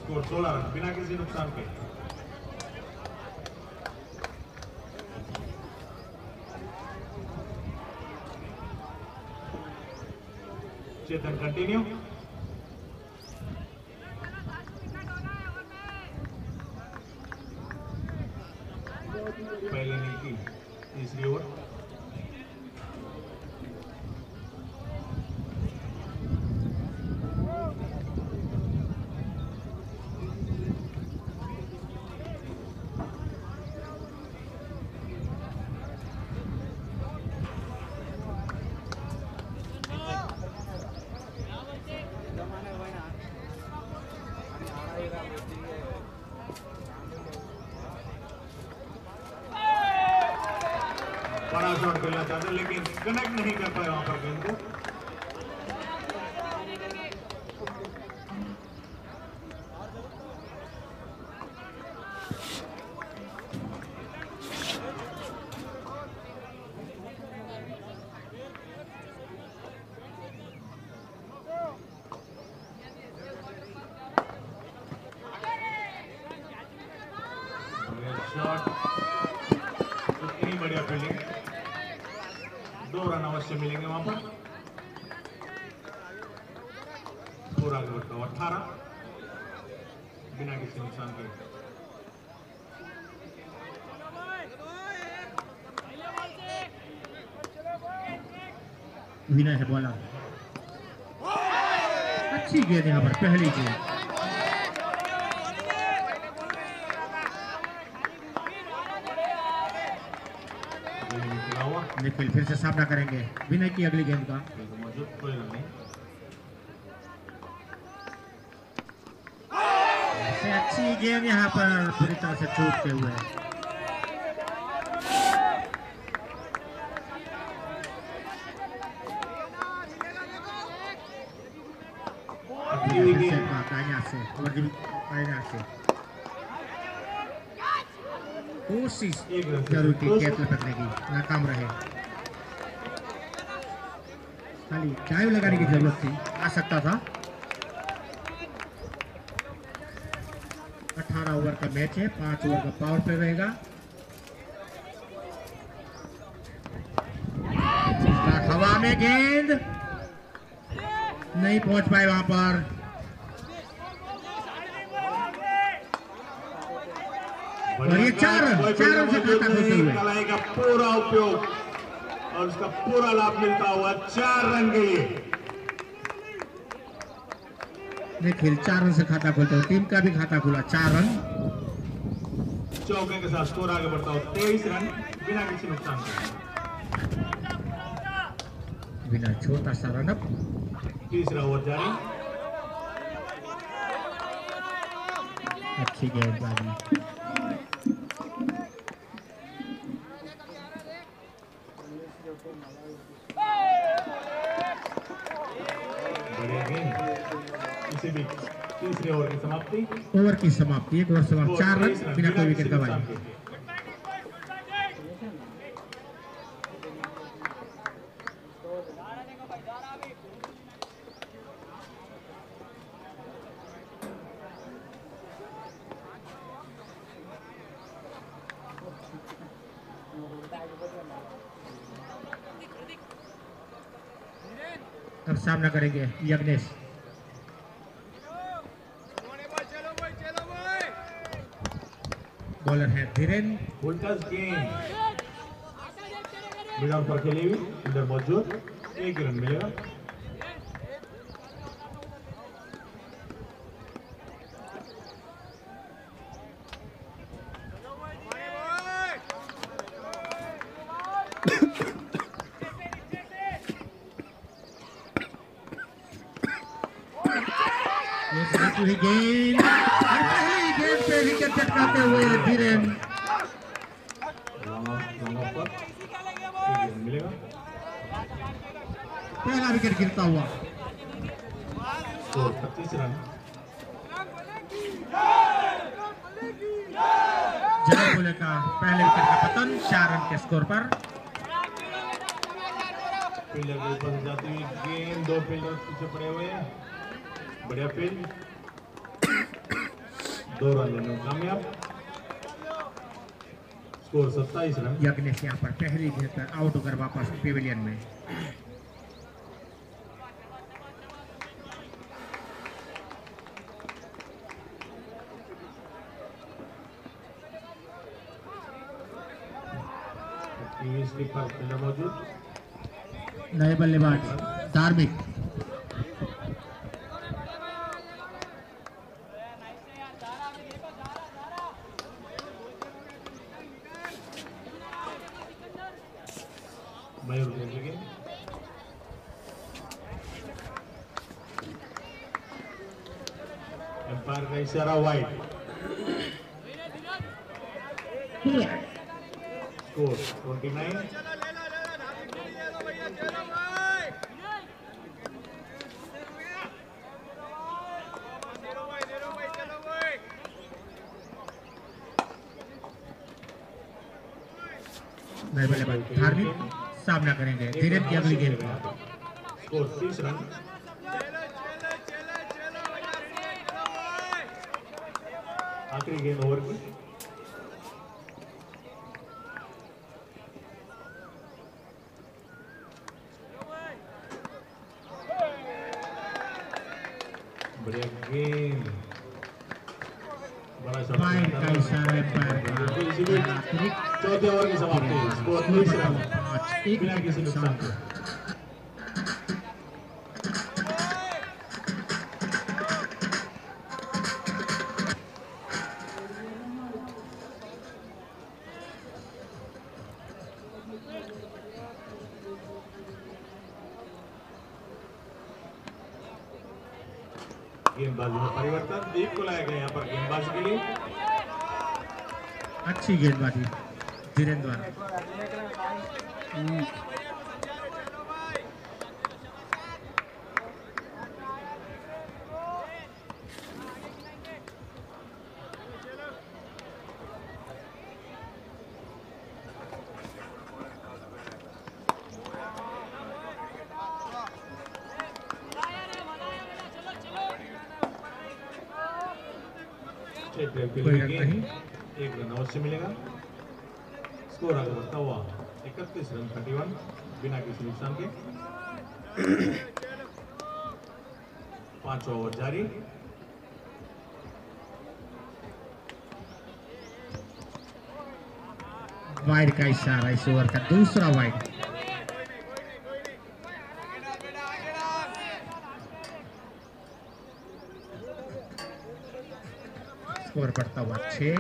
Score 16 run बिना किसी नुकसान के। चेतन कंटिन्यू। पहले इनिंग की तीसरी ओवर। बड़ा शॉट खेलना चाहते लेकिन कनेक्ट नहीं कर पाए वहां पर गेंद को। शॉट इतनी बढ़िया फील्डिंग, 2 रन अवश्य मिलेंगे वहां पर। पूरा ओवर का 18 बिना किसी नुकसान के। विनय है बॉलर, अच्छी गेंद यहाँ पर, पहली गेंद। निखिल फिर से सामना करेंगे विनय की अगली गेंद का। अच्छी गेंद यहाँ पर पूरी तरह से चूकते हुए। कोशिश जरूर की कैच लपकने की, नाकाम रहे। खाली डाइव लगाने की जरूरत थी, आ सकता था। 18 ओवर का मैच है, 5 ओवर का पावर प्ले रहेगा। हवा में गेंद नहीं पहुंच पाए वहां पर। और ये 4 रन से खाता खोलते हुए कलाई का पूरा उपयोग और उसका पूरा लाभ मिलता हुआ 4 रन के लिए। निखिल 4 रन से खाता खोलते हुए, टीम का भी खाता खुला 4 रन। चौके के साथ स्कोर आगे बढ़ता हो 23 रन बिना किसी नुकसान के। बिना छोटा सा रन अप। तीसरा ओवर जारी। अच्छी गेंदबाजी। तीसरे ओवर की समाप्ति। ओवर की समाप्ति, 1 ओवर समाप्त, 4 रन बिना कोई विकेट गंवाए। अब सामना करेंगे यज्ञेश। बॉलर है धीरेन्द्र। उल्टस गेंद मिडाउन पर खेली हुई, इधर मौजूद, 1 रन मिलेगा। ये गेंद पहली गेंद पे विकेट चटकाते हुए धीरेन्द्र। पहला विकेट गिरता हुआ। 25 रन। जय बोले का पहले विकेट का पतन 4 रन के स्कोर पर। फील्डर के ऊपर से जाती हुई गेंद, 2 फील्डर पीछे पड़े हुए हैं। बढ़िया फील्ड। 2 रन लेने में कामयाब। Score 27 run. यज्ञेश यहाँ पर पहली गेंद पर आउट होकर वापस पेविलियन में। मौजूद नए बल्लेबाज धार्मिक। मयूर देखेंगे एम्पायर का इशारा वाइड। स्कोर 29। नए बल्लेबाज धार्मिक सामना करेंगे धीरज की अगली गेंद पर। Score 30 run. आखिरी गेंद ओवर की। बढ़िया गेंद। बड़ा शॉट का इशारा एम्पायर का। चौथे ओवर की समाप्ति। स्कोर 30 रन बिना किसी नुकसान के। गेंदबाजी में परिवर्तन। दीप को लाया गया यहाँ पर गेंदबाजी के लिए। अच्छी गेंदबाजी धीरेन्द्र द्वारा। कोई रन नहीं। 1 रन अवश्य मिलेगा। स्कोर आगे बढ़ता हुआ 31 रन 31 बिना किसी नुकसान के। 5 ओवर जारी। वाइड का इशारा इस ओवर का दूसरा वाइड। स्कोर बढ़ता हुआ 6।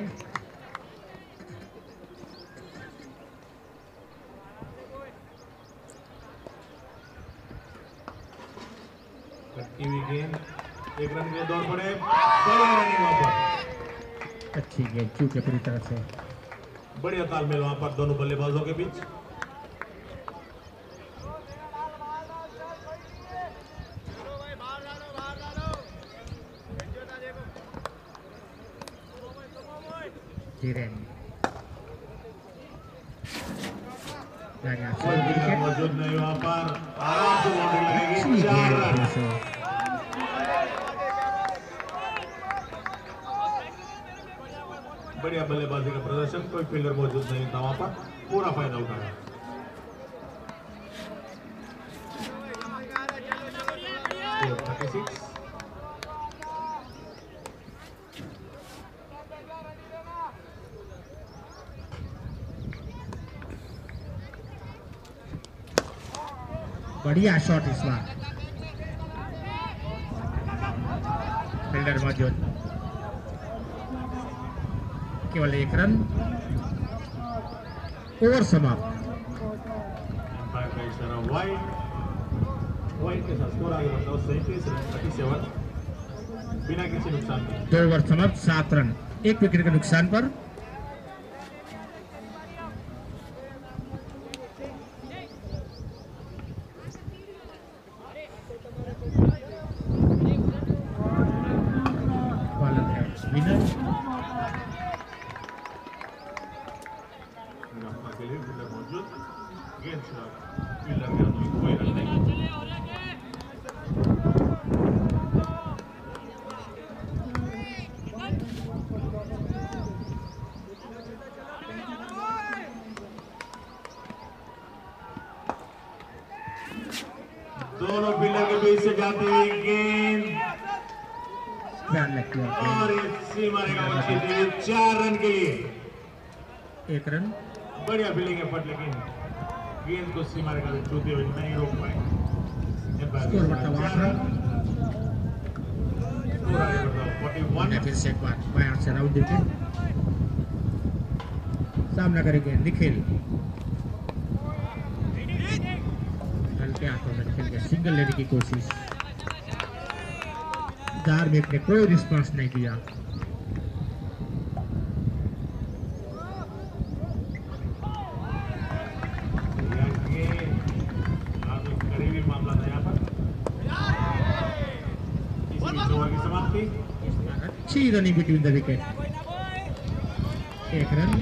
कटती हुई गेंद। 1 रन के दौड़ पड़े। बढ़िया रनिंग वहां पर। अच्छी गेंद चूके पूरी तरह से। बढ़िया तालमेल वहां पर दोनों बल्लेबाजों के बीच। मौजूद नहीं वहां पर। आराम से बाउंड्री लगेगी। 4 रन। बढ़िया बल्लेबाजी का प्रदर्शन। कोई फील्डर मौजूद नहीं था वहां पर। पूरा फायदा उठाया। स्कोर 36। बढ़िया शॉट इस बार। फील्डर मौजूद। केवल 1 रन। ओवर समाप्त। एम्पायर का इशारा वाइड। वाइड के साथ स्कोर आगे बढ़ता है 37 रन 37 बिना किसी नुकसान के। 2 ओवर समाप्त 7 रन 1 विकेट के नुकसान पर। दोनों पिलर के बीच से जाती हुई गेंद और सीमा रेखा को छीनती हुई 4 रन के लिए 1 रन। बढ़िया फील्डिंग एफर्ट, लेकिन गेंद को सीमा रेखा से छूते हुए नहीं रोक पाए। स्कोर बढ़ता 8 रन। स्कोर आगे बढ़ता 41। फिर से एक बार बायां से राउंड विकेट सामना करेंगे निखिल। हल्के हाथों में निखिल के सिंगल लेने की कोशिश, धार्मिक ने कोई रिस्पांस नहीं दिया। करीबी मामला था यहाँ पर। इस ओवर की समाप्ति। अच्छी running between the wicket, 1 run.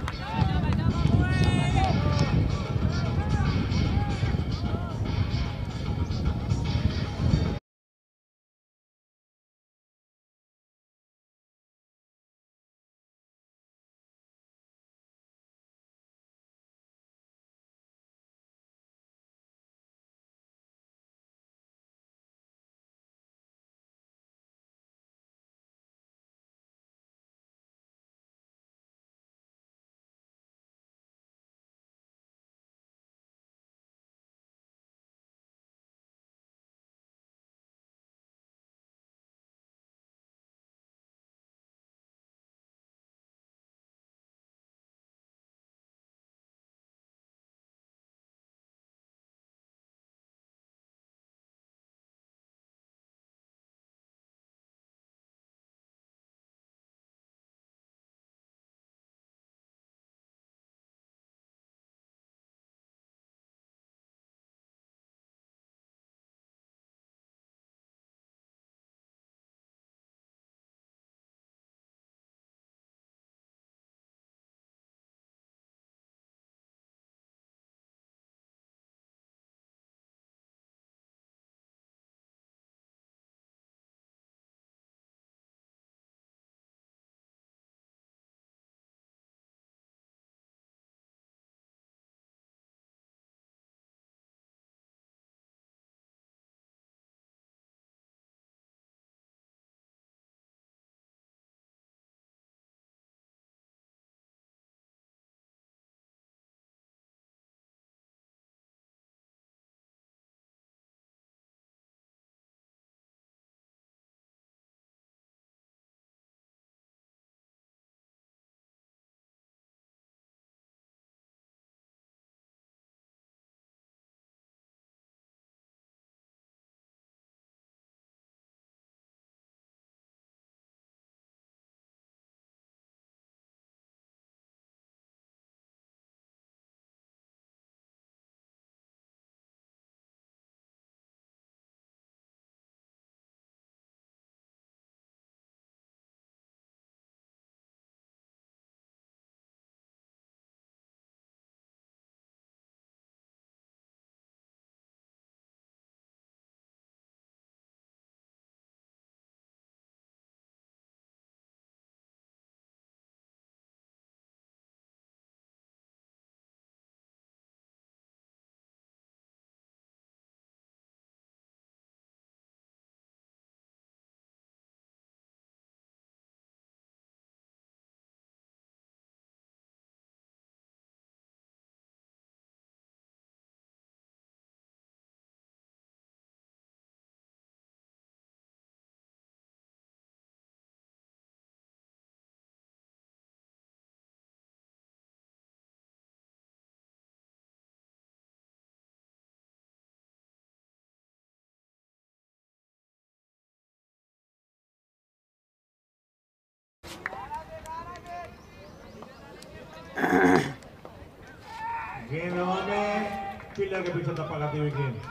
गेंद हवा में, पिलर के पीछे धप्पा खाती हुई गेंद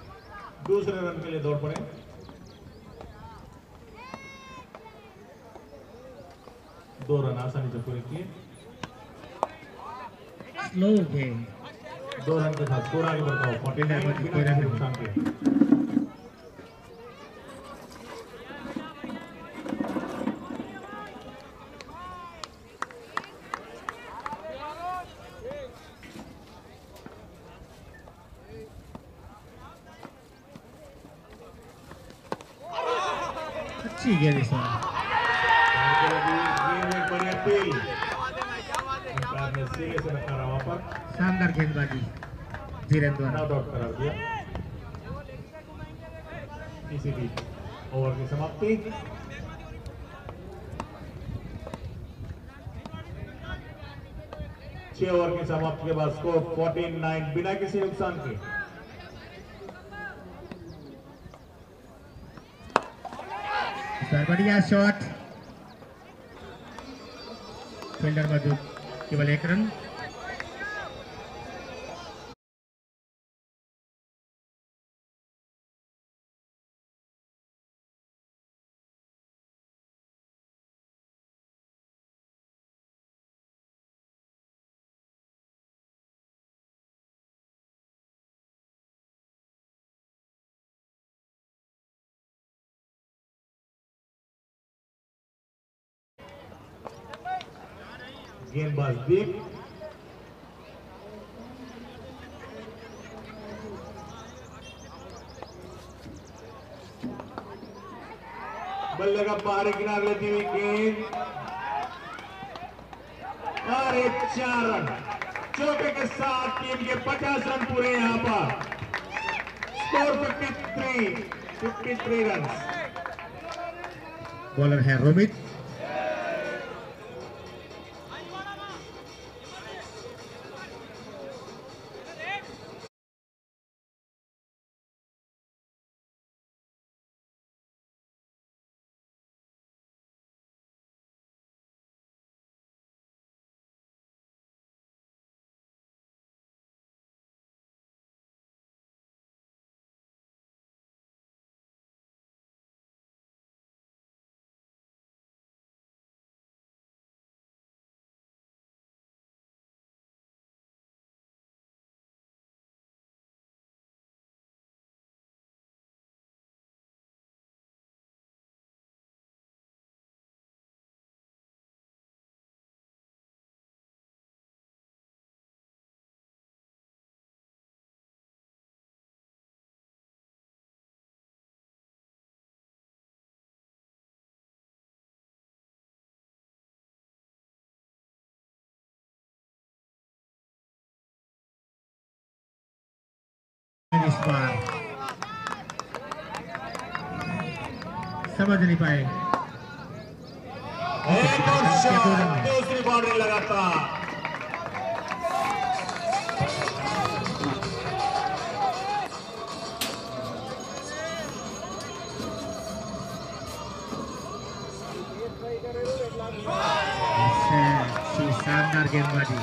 दूसरे रन के लिए दौड़ पड़े। दो रन आसानी से पूरे किए। स्लो गेम, 2 रन के साथ स्कोर आगे बढ़ता हो 49 बिना किसी नुकसान के। अच्छी गेंद इस बार। गेंद एक बड़ी अपील अंपायर ने सीधे से नकारा वहां पर। शानदार गेंदबाजी धीरेन द्वारा। नॉट आउट करार दिया। इसी बीच ओवर की समाप्ति। छह ओवर की समाप्ति के बाद स्कोर 14-9 बिना किसी नुकसान के। बढ़िया शॉट, फील्डर मौजूद, केवल 1 रन। गेंदबाज दीप बल्ले का बाहरी किनारे लेती हुई गेंद और 4 रन चौके के साथ टीम के 50 रन पूरे यहां पर। Score 53 run. बॉलर है रोमित। इस बार समझ नहीं पाए। एक और शॉट, दूसरी बाउंड्री लगातार। शानदार गेंदबाजी।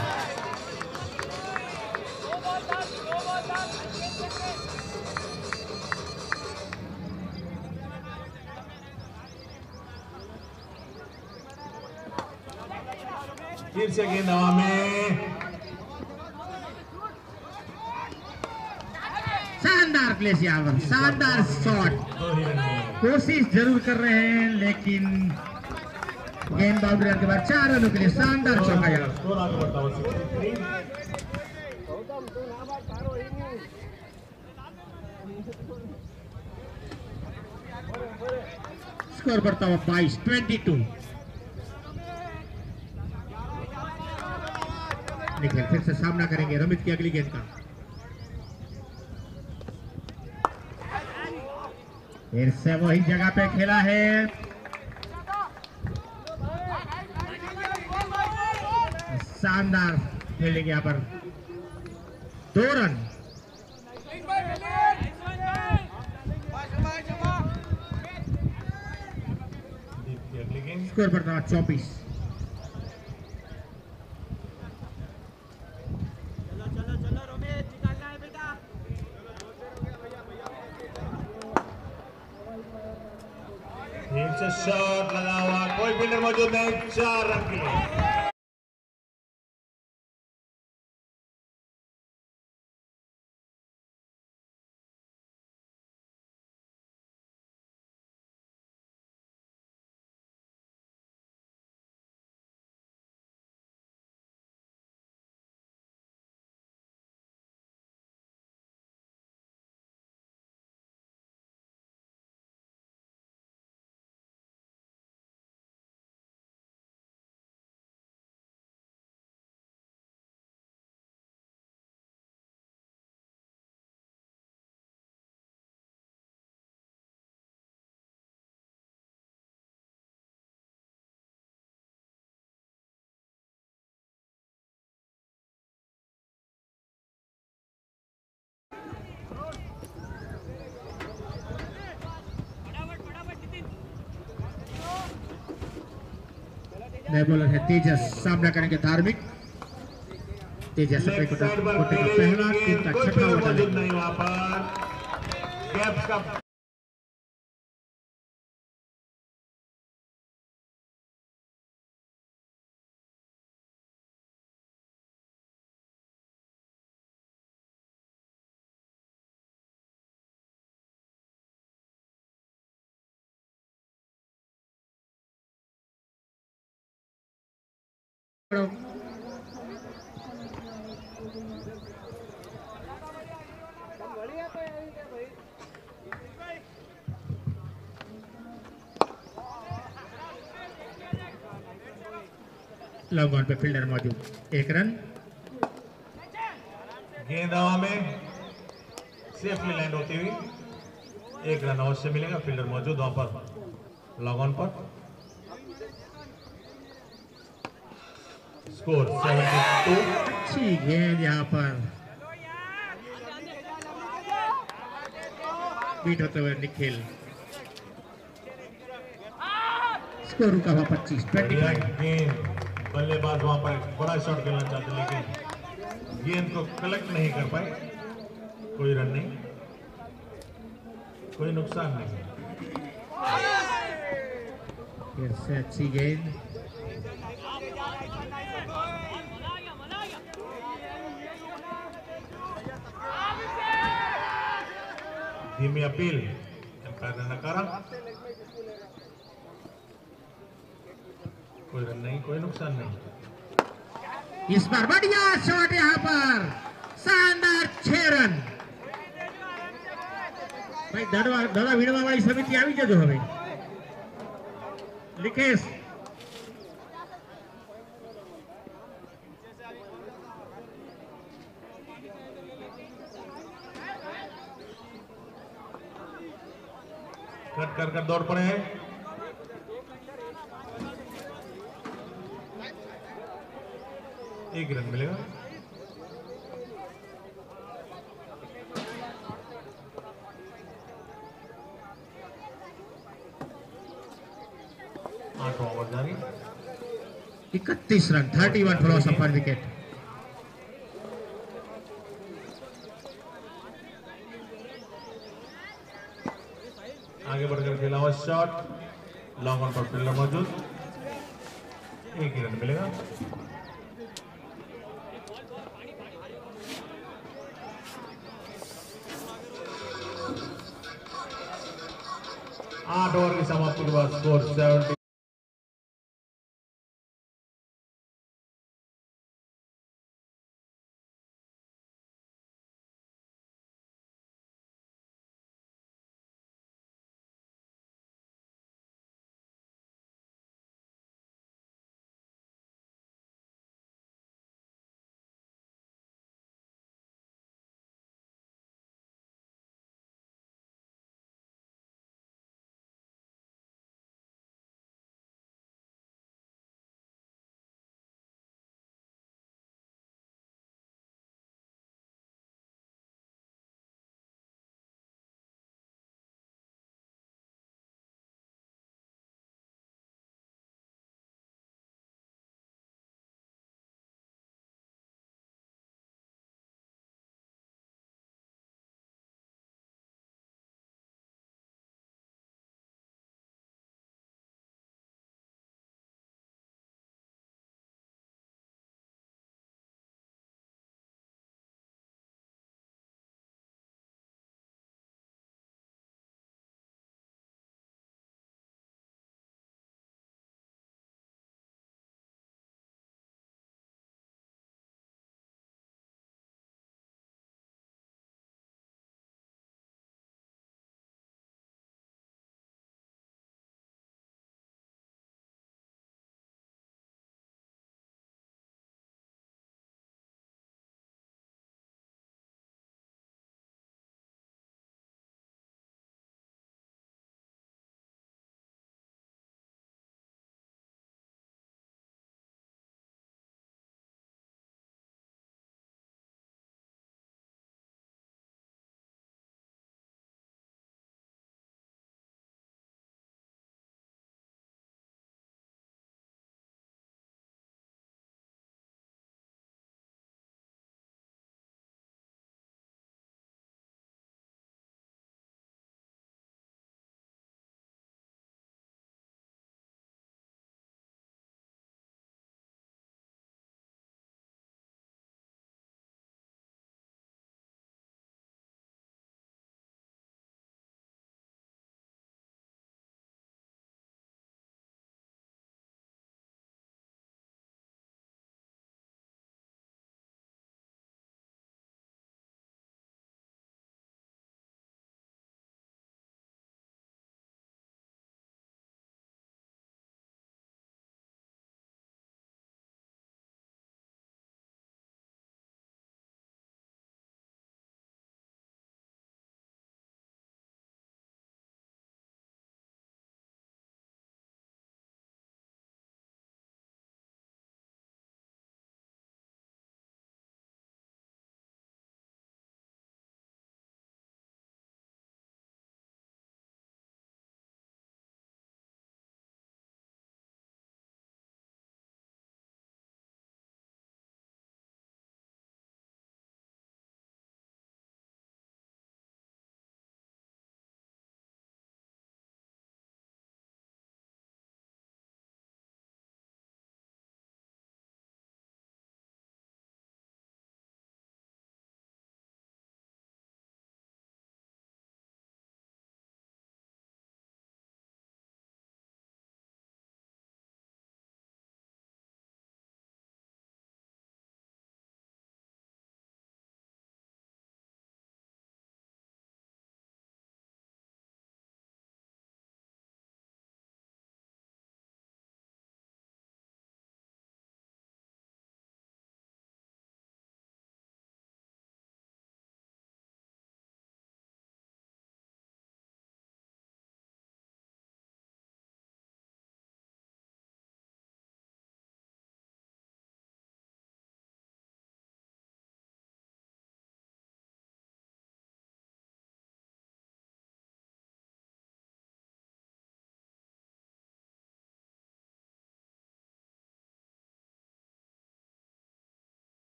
फिर से गेंद हवा में। शानदार प्लेस यहाँ पर, शानदार शॉट। कोशिश जरूर कर रहे हैं लेकिन गेंद बाउंड्री के बाद 4 रनों के लिए शानदार चौका यहाँ। स्कोर आगे बढ़ता हुआ 63। स्कोर बढ़ता हुआ 22-22। निखिल फिर से सामना करेंगे रमित की अगली गेंद का। फिर से वही जगह पे खेला है। शानदार फील्डिंग यहाँ पर। 2 रन। स्कोर बढ़ता हुआ 24। शॉट लगा हुआ, कोई फील्डर मौजूद नहीं। 4 रन के लिए। नए बॉलर है तेजस, सामना करेंगे धार्मिक। तेजस अपने लेफ्ट साइड पर कोटे का खेले, पहला, लेकिन टीम का कोई छठा प्लेयर ओवर मौजूद डालेंगे। नहीं वहां पर। कैप्स का लॉन्ग ऑन पे फील्डर मौजूद, 1 रन। गेंद हवा में सेफली लैंड होती हुई 1 रन अवश्य मिलेगा। फील्डर मौजूद वहां पर लॉग ऑन पर। स्कोर 72। अच्छी गेंद यहाँ पर बीट होते हुए निखिल। स्कोर रुका हुआ 25, बढ़िया 25। गेंद, बल्लेबाज वहां पर एक बड़ा शॉट खेलना चाहते लेकिन गेंद को कलेक्ट नहीं कर पाए। कोई रन नहीं, कोई नुकसान नहीं। फिर से अच्छी गेंद, धीमी अपील, एम्पायर ने नकारा। कोई रन नहीं, कोई नुकसान नहीं। इस बार बढ़िया शॉट यहाँ पर, शानदार 6 रन। भाई दादा वीणवा वाली समिति આવી જજો હવે। लिकेश कट कर दौड़ पड़े हैं। एक रन मिलेगा। आठवां ओवर जारी। 31 run, 31 for loss of 1 wicket। आगे बढ़कर खेला हुआ शॉट, लॉन्ग ऑन पर फील्डर मौजूद, 1 ही रन मिलेगा। आठ ओवर की समाप्ति के बाद स्कोर 70।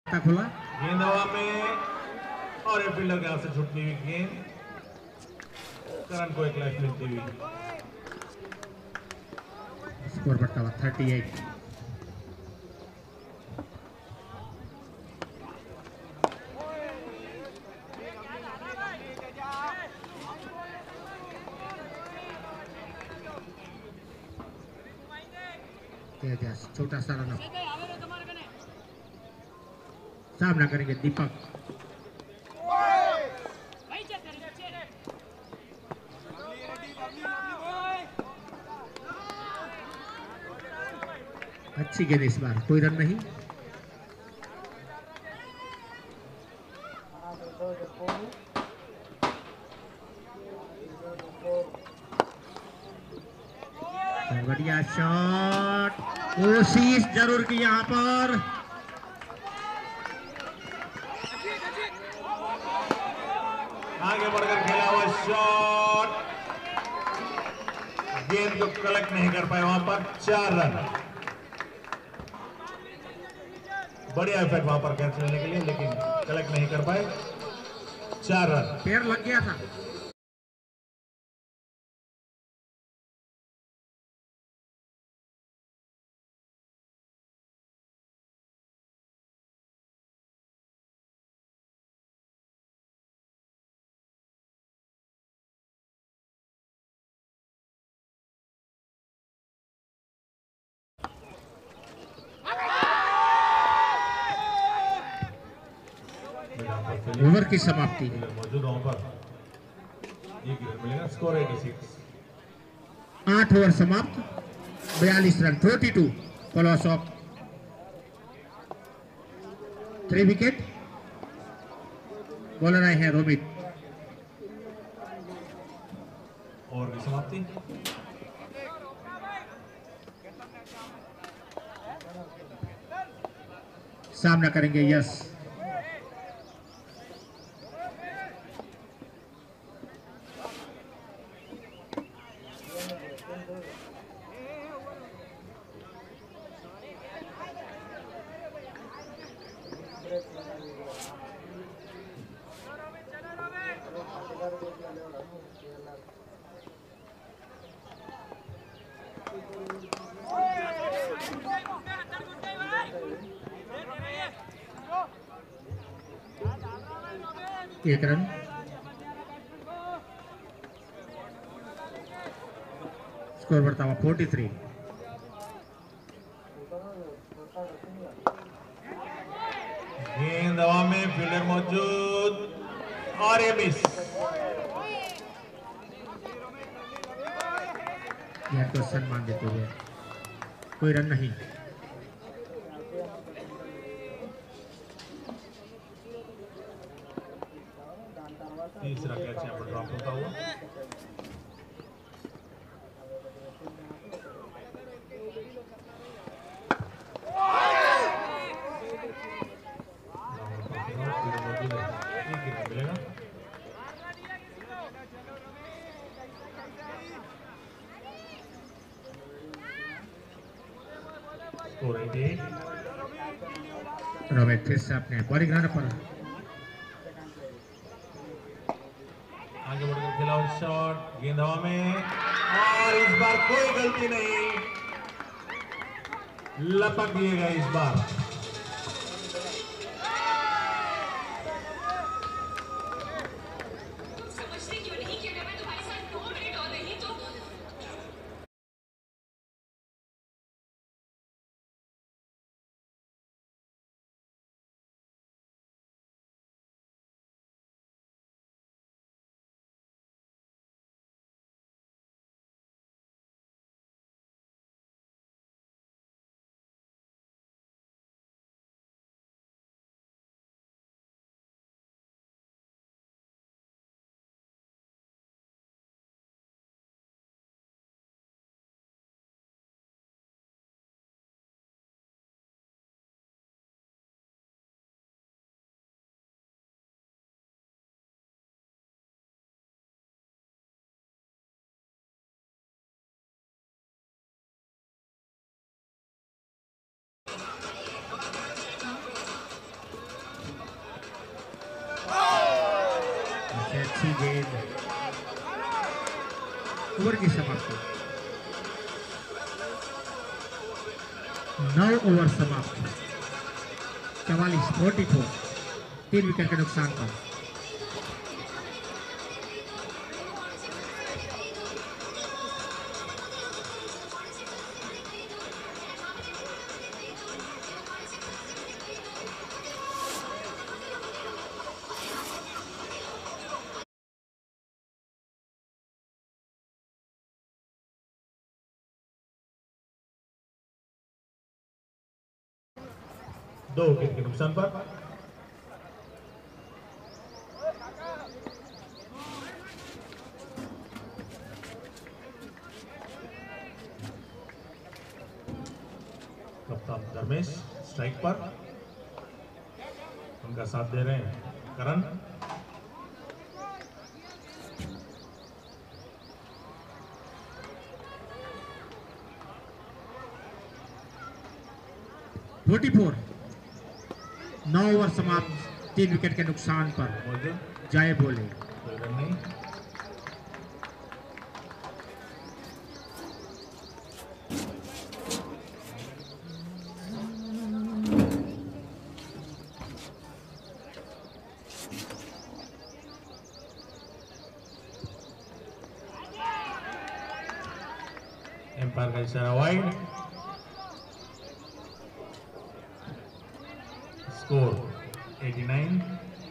खुला गेंद हवा में और ये फील्डर के हाथ से छूटती हुई गेंद, करण को एक लाइफ मिलती हुई। स्कोर बढ़ता हुआ 38। छोटा सा रन सामना करेंगे दीपक। अच्छी गेंद इस बार, कोई रन नहीं। बढ़िया शॉट, कोशिश जरूर की यहां पर। आगे बढ़कर खेला हुआ शॉट, गेंद को कलेक्ट नहीं कर पाए वहां पर, 4 रन। बढ़िया इफेक्ट वहां पर कैच लेने के लिए, लेकिन कलेक्ट नहीं कर पाए, 4 रन। पैर लग गया था। ओवर की समाप्ति। मौजूद वहां पर 1 रन मिलेगा, स्कोर 86। 8 ओवर समाप्त, 42 run, 42 for loss of 3 wicket. Bowler आए हैं रोमित। ओवर की समाप्ति। सामना करेंगे यश। एक रन। स्कोर बढ़ता हुआ 43। गेंद हवा में, फील्डर मौजूद और ये मिस। गेंद को सम्मान देते हुए, कोई रन नहीं। तीसरा कैच यहाँ पर ड्रॉप होता हुआ। मिलेगा। रोमित फिर से अपने बॉलिंग रन पर। आगे बढ़कर खेला शॉट, गेंद हवा में और इस बार कोई गलती नहीं, लपक दिएगा इस बार। अच्छी गेंद। ओवर की समाप्ति। 9 ओवर समाप्त। 44 3 विकेट के नुकसान पर। दो विकेट के नुकसान पर। कप्तान धर्मेश स्ट्राइक पर, उनका साथ दे रहे हैं करण। फोर 9 ओवर समाप्त। 3 विकेट के नुकसान पर। जय बोले। कोई रन नहीं। एम्पायर का इशारा वाइड। स्कोर 89।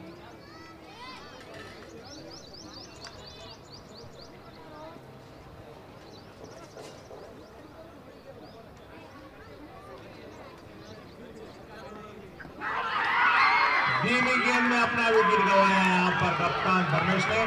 धीमी गेंद में अपना विकेट गंवाया यहां पर कप्तान धर्मेश ने।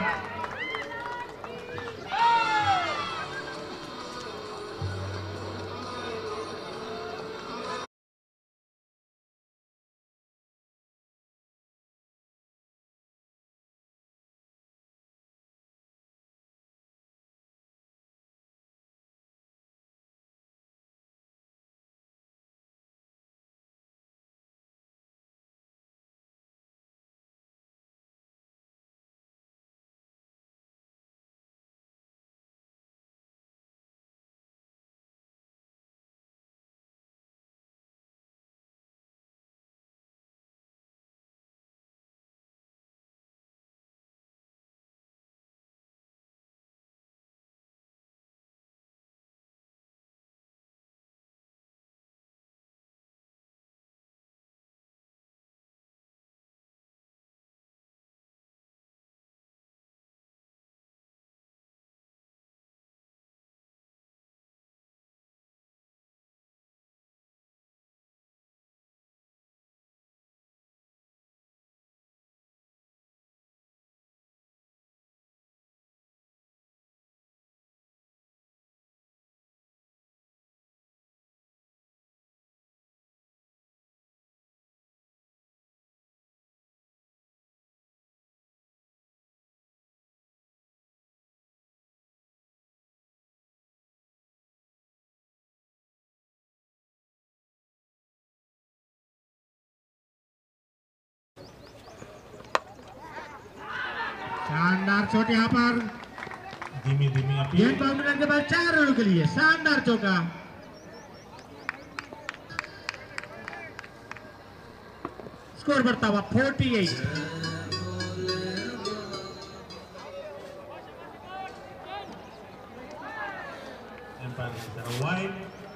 शानदार शॉट यहाँ पर। धीमी धीमी अपील। गेंद बाउंड्री के बाद 4 रनों के लिए शानदार चौका। स्कोर बढ़ता हुआ 48। वाइड।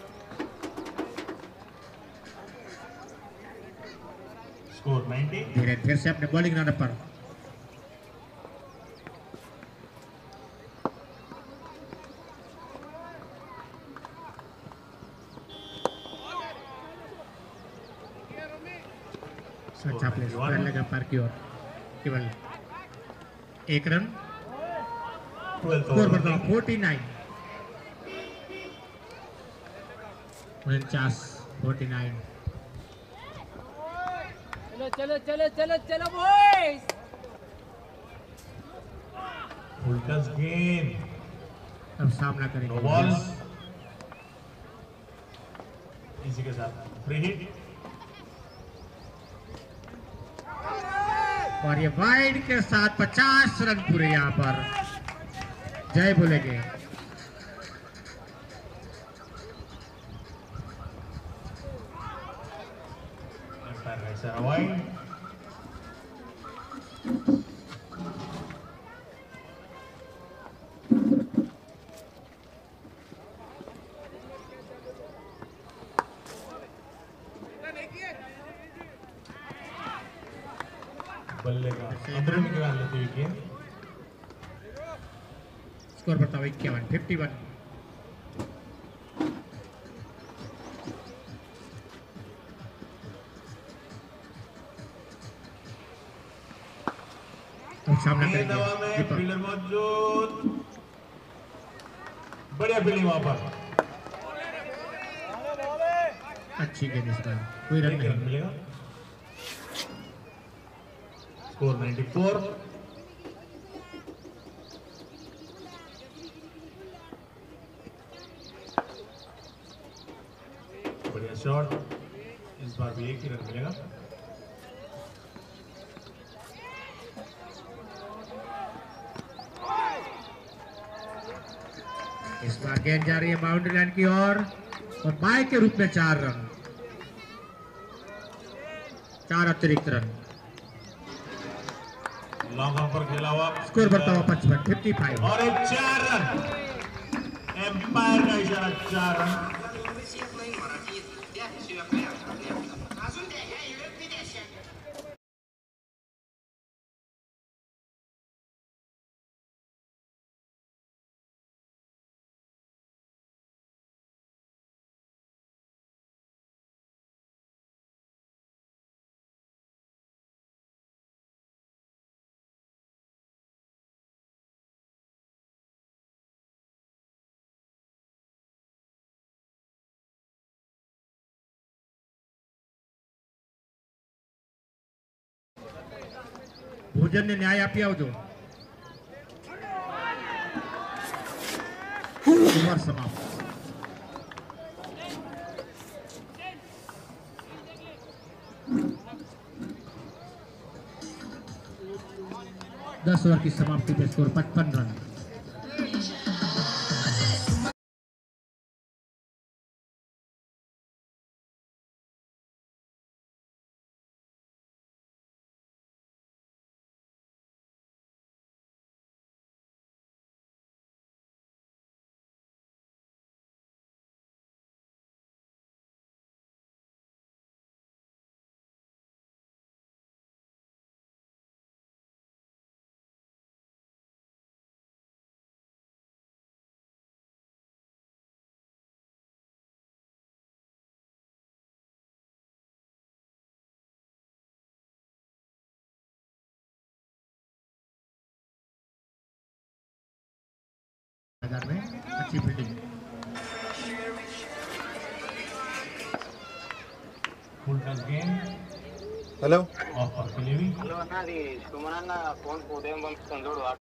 स्कोर 90। धीरे फिर से अपने बॉलिंग रन पर। अच्छा प्लेस लगा पार की ओर। केवल 1 रन। स्कोर बढ़ता 49। 49। चलो चलो चलो चलो बॉयज। फुल टच गेंद। अब सामना करेंगे। बॉल इसी के साथ फ्री हिट। और ये वाइड के साथ 50 रन पूरे यहाँ पर जय बोलेंगे। बल्ले का अंदर निकाल लेते विकेट। स्कोर बताओ 51 सामना करेंगे फील्डर मौजूद, बढ़िया फील्डिंग वहां पर, अच्छी गेंद इस बार, कोई रन नहीं मिलेगा। स्कोर 94। बढ़िया शॉट, इस बार भी एक ही रन मिलेगा। इस बार गेंद जा रही है बाउंड्री लाइन की ओर और बाय के रूप में 4 रन, 4 अतिरिक्त रन। लॉन्ग ऑन पर खेला हुआ, स्कोर बताओ 55 और एक 4 रन, एम्पायर का इशारा 4 रन। भोजन ने न्याय आप आवજો। ओवर समाप्त। 10 ओवर की समाप्ति पे स्कोर 55 रन। में अच्छी fielding. Full touch game. Hello offer के लिए भी। హలో అన్న అది సుమన్ అన్న ఫోన్ ఉదయం పంపిస్తాను చూడు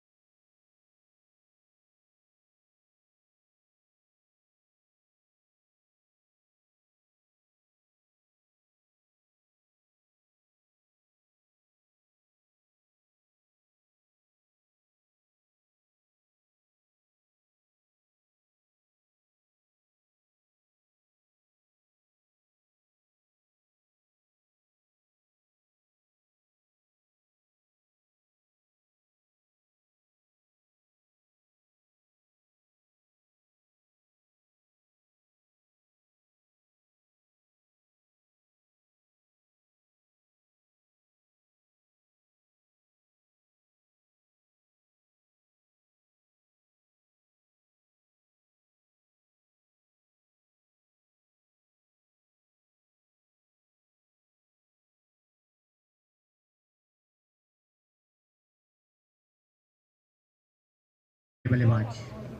बल्लेबाज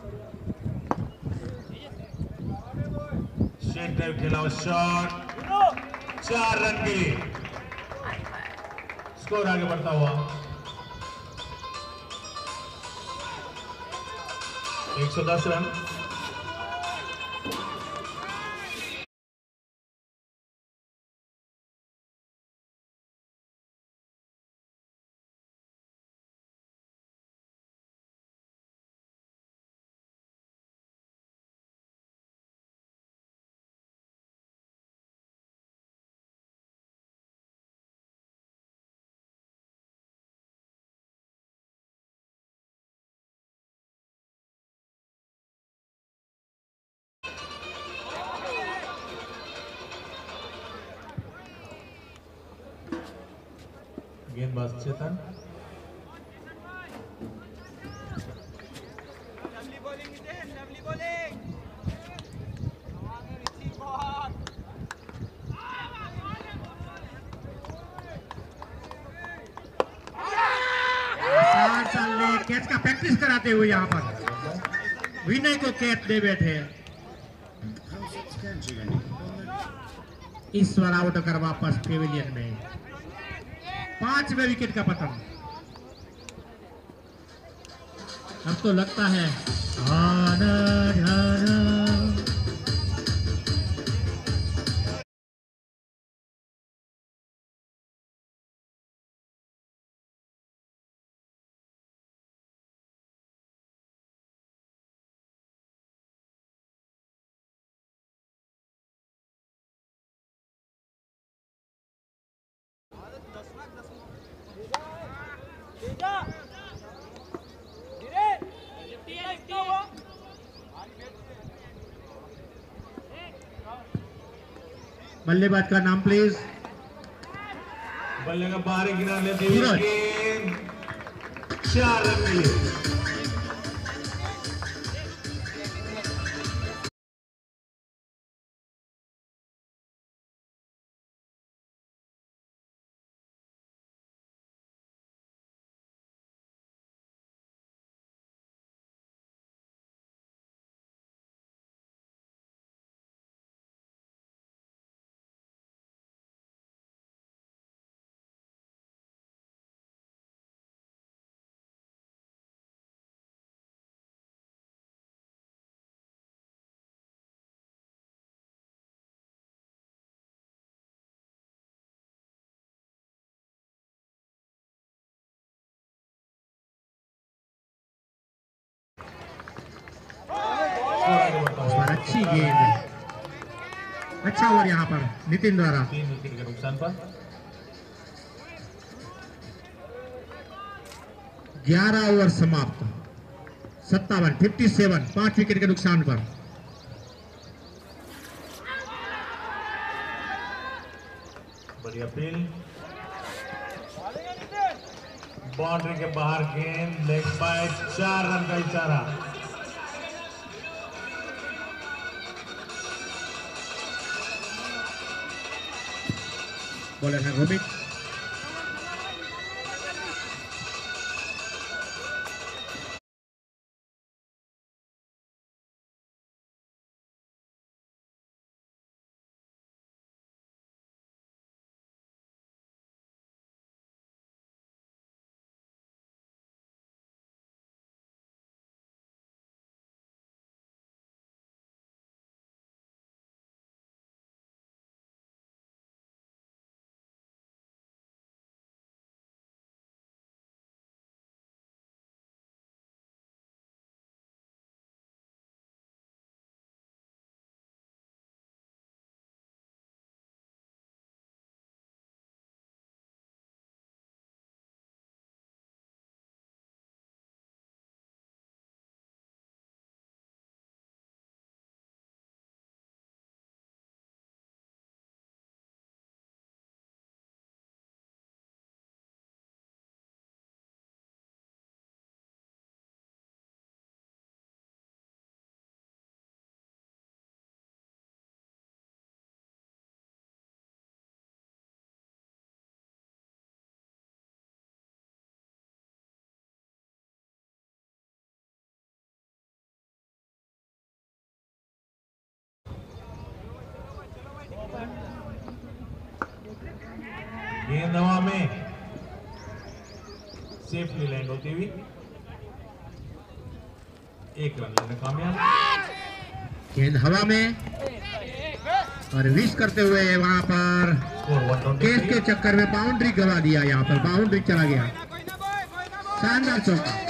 स्ट्रेट ड्राइव खेला हुआ शॉट, 4 रन के लिए स्कोर आगे बढ़ता हुआ 110 रन। गेंदबाज चेतन। कैच का प्रैक्टिस कराते हुए यहाँ पर विनय को कैच दे बैठे। ईश्वर आउट कर वापस पेविलियन में। 5वें विकेट का पतन। अब तो लगता है बल्लेबाज का नाम प्लीज। बल्ले का बाहरी किनारे लेते हुए गेंद 4 रन मिले। अच्छी गेंद, अच्छा ओवर यहाँ पर नितिन द्वारा। 3 विकेट के नुकसान पर 11 ओवर समाप्त। 57 5 विकेट के नुकसान पर। बढ़िया फील्ड, बाउंड्री के बाहर गेंद, लेग बाय, 4 रन का इशारा। बॉलर है रोमित। गेंद हवा में सेफली लैंड होती हुई 1 रन लेने कामयाब। गेंद हवा में और विश करते हुए वहां पर केस के चक्कर में बाउंड्री गवा दिया। यहाँ पर बाउंड्री चला गया। शानदार चौका।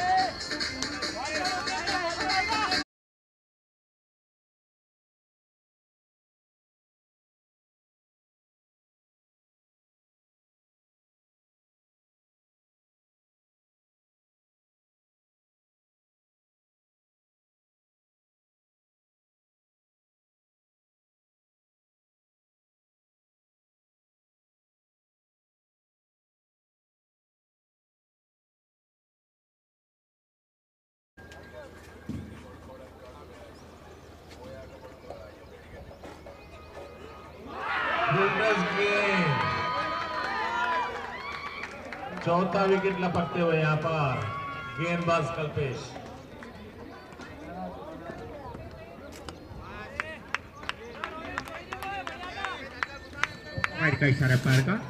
चौथा विकेट लपकते हुए यहाँ पर गेंदबाज कल्पेश। वाइड का इशारा पैर का।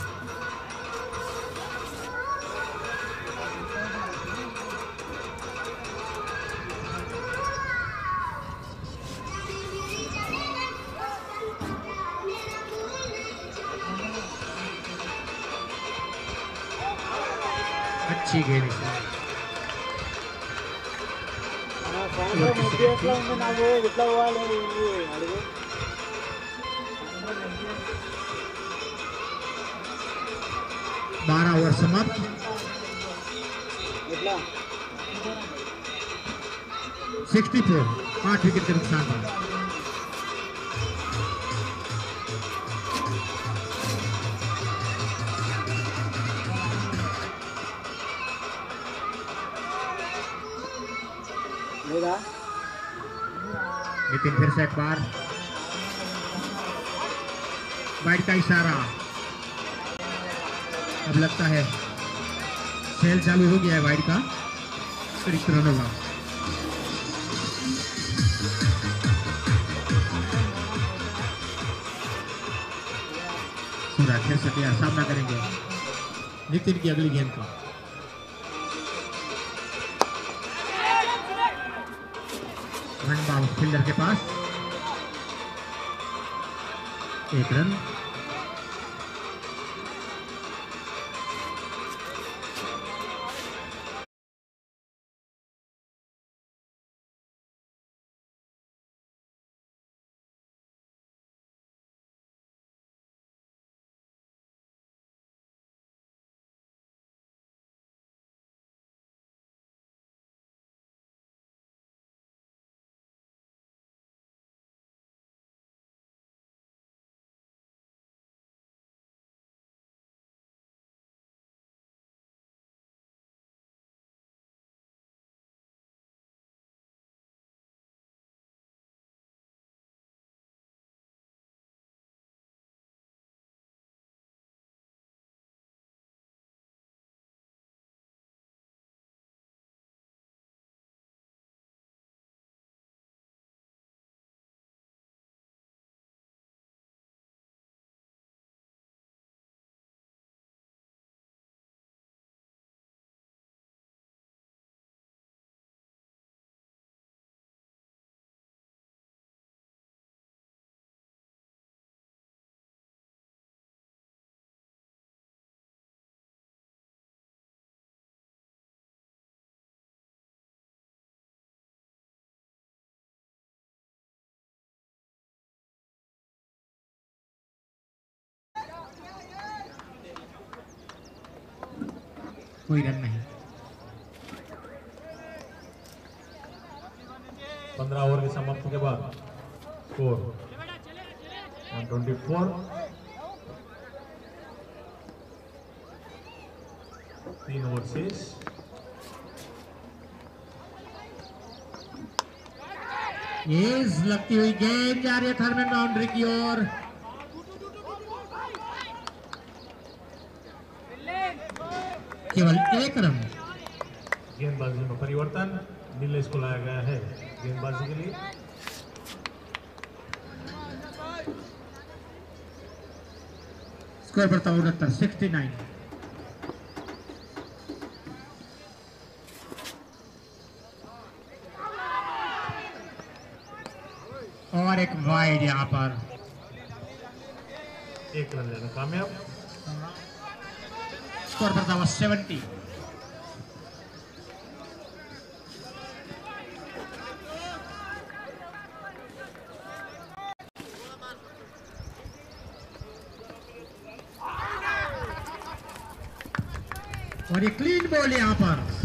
अच्छी गेंद बारह ओवर समाप्त। 64 8 विकेट के नुकसान पर। नितिन फिर से एक बार वाइड का इशारा। अब लगता है सेल चालू हो गया है वाइड का। अतिरिक्त रन होगा। सूरज फिर से तैयार सामना करेंगे नितिन की अगली गेंद का। वन बाउंस फील्डर के पास, एक रन। कोई रन नहीं। 15 ओवर की समाप्ति के बाद स्कोर 124। 3 ओवर शेष। ये लगती हुई गेंद जा रही है थर्मन बाउंड्री की ओर। केवल एक रन। गेंदबाजी में परिवर्तन, नीलेश को लाया गया है गेंदबाजी के लिए। स्कोर बढ़ता 69। और एक वाइड यहां पर। एक रन लेना कामयाब। स्कोर बढ़ता 70। और ये क्लीन बॉल यहां पर।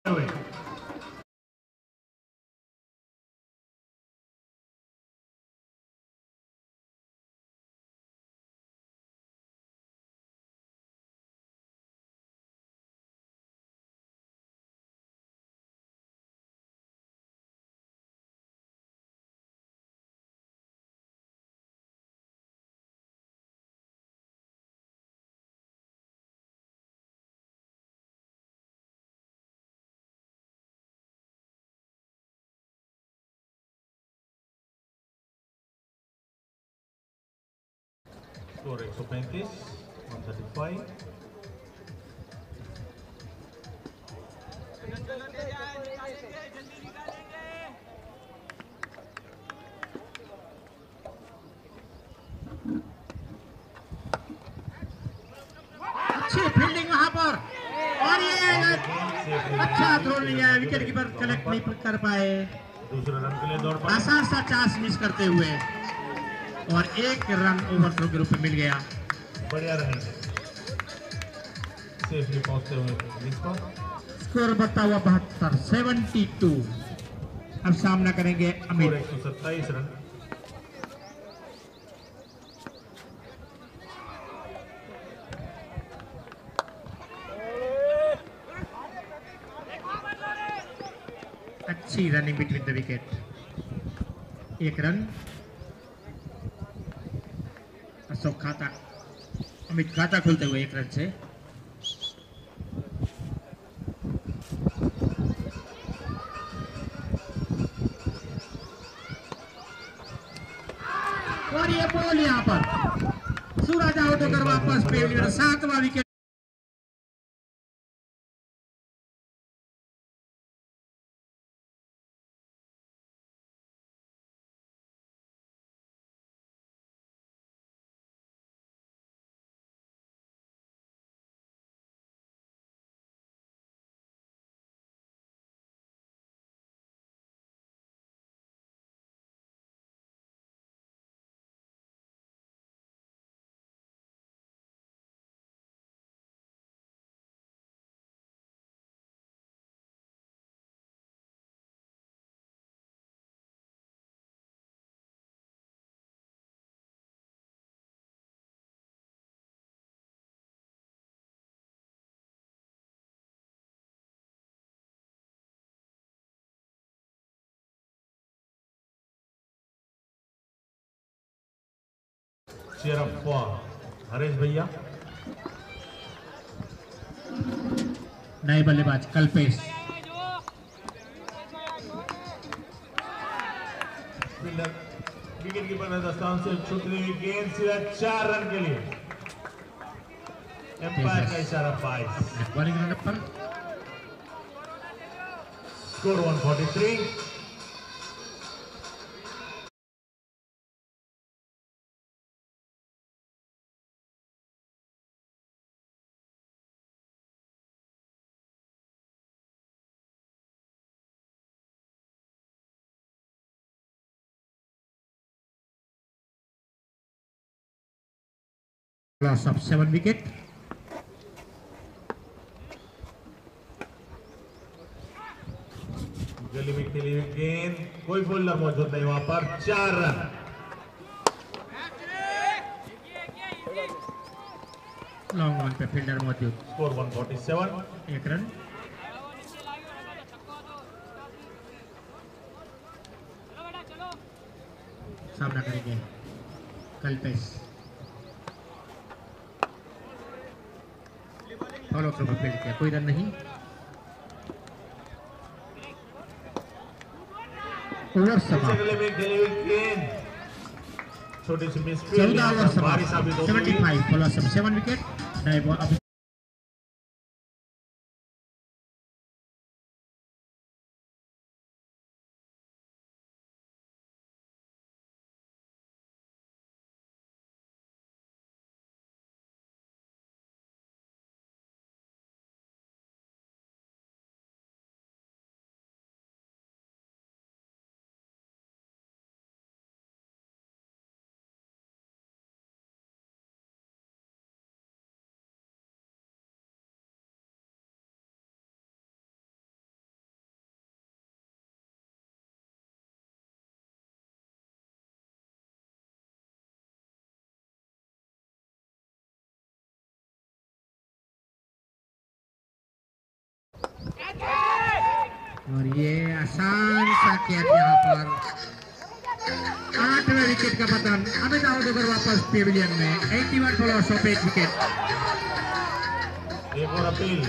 स्कोर 135 135। अच्छी फील्डिंग वहां पर, और ये अच्छा थ्रो लिया, विकेट कीपर कलेक्ट नहीं कर पाए। दूसरे रन के लिए दौड़ पड़े। आसान सा चांस मिस करते हुए, और एक रन ओवर थ्रो के रूप में मिल गया। बढ़िया रनिंग सेफली पहुंचते हुए स्कोर बढ़ता हुआ 72 72। अब सामना करेंगे अमित। 127 रन। अच्छी रनिंग बिटवीन द विकेट, एक रन। अशोक खाता, अमित खाता खोलते हुए एक रन से। और ये बॉल यहाँ पर सूरज आउट होकर वापस पेड़, 7वां wicket. Cheer up for Haresh भैया। नए बल्लेबाज कल्पेश। फील्डर विकेट कीपर ने दस्तान से छूटती हुई गेंद सीधा 4 रन के लिए। एम्पायर का इशारा 22। बॉलिंग रन पर स्कोर 143। loss of 7 wicket. गली में खेली हुई गेंद, कोई बोलर मौजूद नहीं वहां पर। 4 रन। लॉन्ग ऑन पे फील्डर मौजूद। स्कोर 147। एक रन। सामना करेंगे कल्पेश। फॉलो थ्रू पर फील्ड किया, कोई रन नहीं। ओवर समाप्त। गले में खेली हुई गेंद, छोटी सी मिस फील्ड, 14 ओवर बारिश समाप्त। अभी 75 फॉलो 7 विकेट। और ये आसान सा कैच यहाँ पर 8वें विकेट का पतन। अमित आउटोकर वापस पेविलियन में 81 फॉर लॉस ऑफ 8 विकेट। एक और अपील।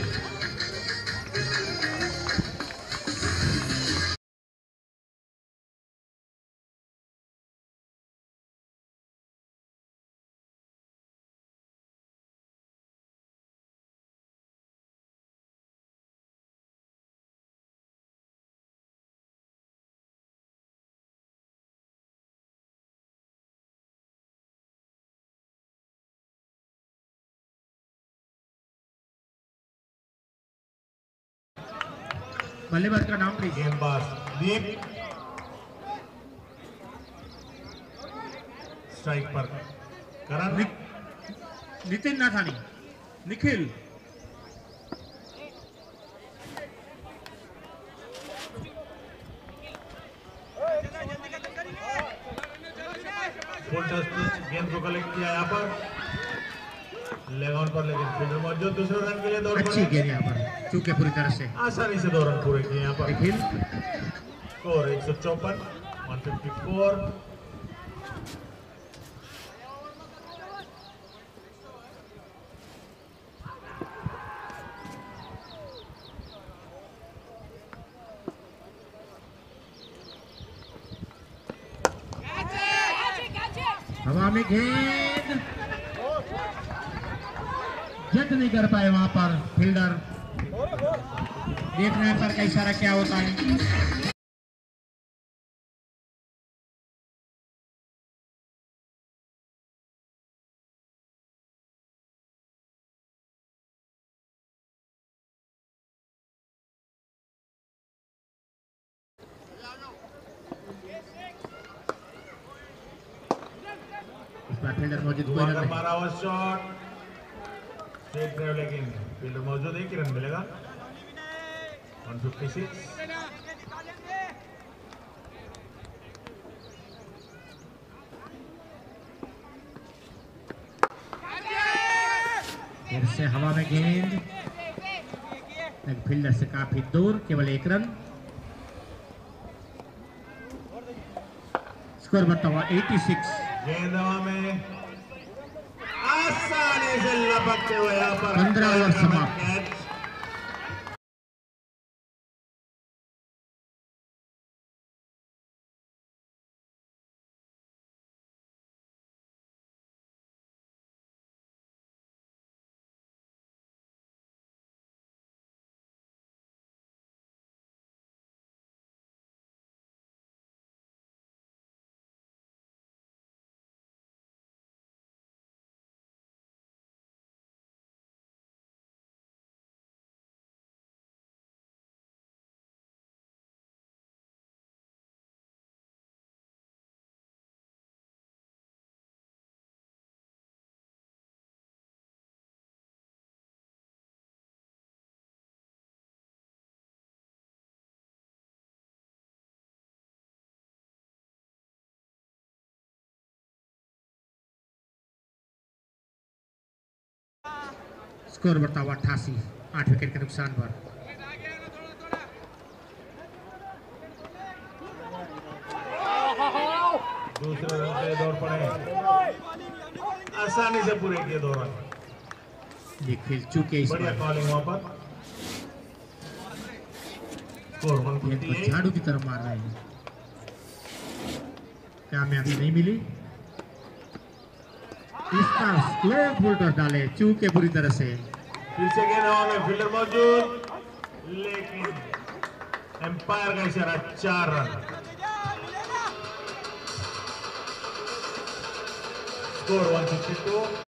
बल्लेबाज का नाम प्लीज। गेंदबाज दीप। स्ट्राइक पर करण। नितिन नाथानी, निखिल। फुल टच गेंद को कलेक्ट किया यहाँ पर लेग ऑन पर, लेकिन फील्डर मौजूद दूसरे रन के लिए दौड़ अच्छी गेंद यहाँ पर चूके पूरी तरह से आसानी से 2 रन पूरे किए यहाँ पर। निखिल। स्कोर 154 154। हवा में गेंद जट नहीं कर पाए वहां पर फील्डर। देखना है पर का इशारा क्या होता है। इस बार फील्डर मौजूद कोई दुआ रन कर नहीं। मारा हुआ शॉट स्ट्रेट ड्राइव, लेकिन फील्डर मौजूद है कि रन मिलेगा। 156। फिर से हवा में गेंद, लेकिन फील्डर से काफी दूर, केवल 1 रन। स्कोर बनता हुआ 86। गेंद हवा में आसानी से लपकते हुए यहाँ पर 15 ओवर समाप्त। कैच। स्कोर बढ़ता हुआ 88, 8 विकेट के नुकसान पर। दूसरे रन पे दौड़ पड़े, आसानी से पूरे किए 2 रन। ये खेल चूके इस बढ़िया बार कॉलिंग वहां पर। स्कोर गेंद को 158। झाड़ू की तरफ मार रहे हैं, कामयाबी नहीं मिली। इसका स्लो फुल टॉस डाले, चूके पूरी तरह से। फिर से गेंद हवा में, फील्डर मौजूद, लेकिन एम्पायर का इशारा 4 रन। स्कोर 162।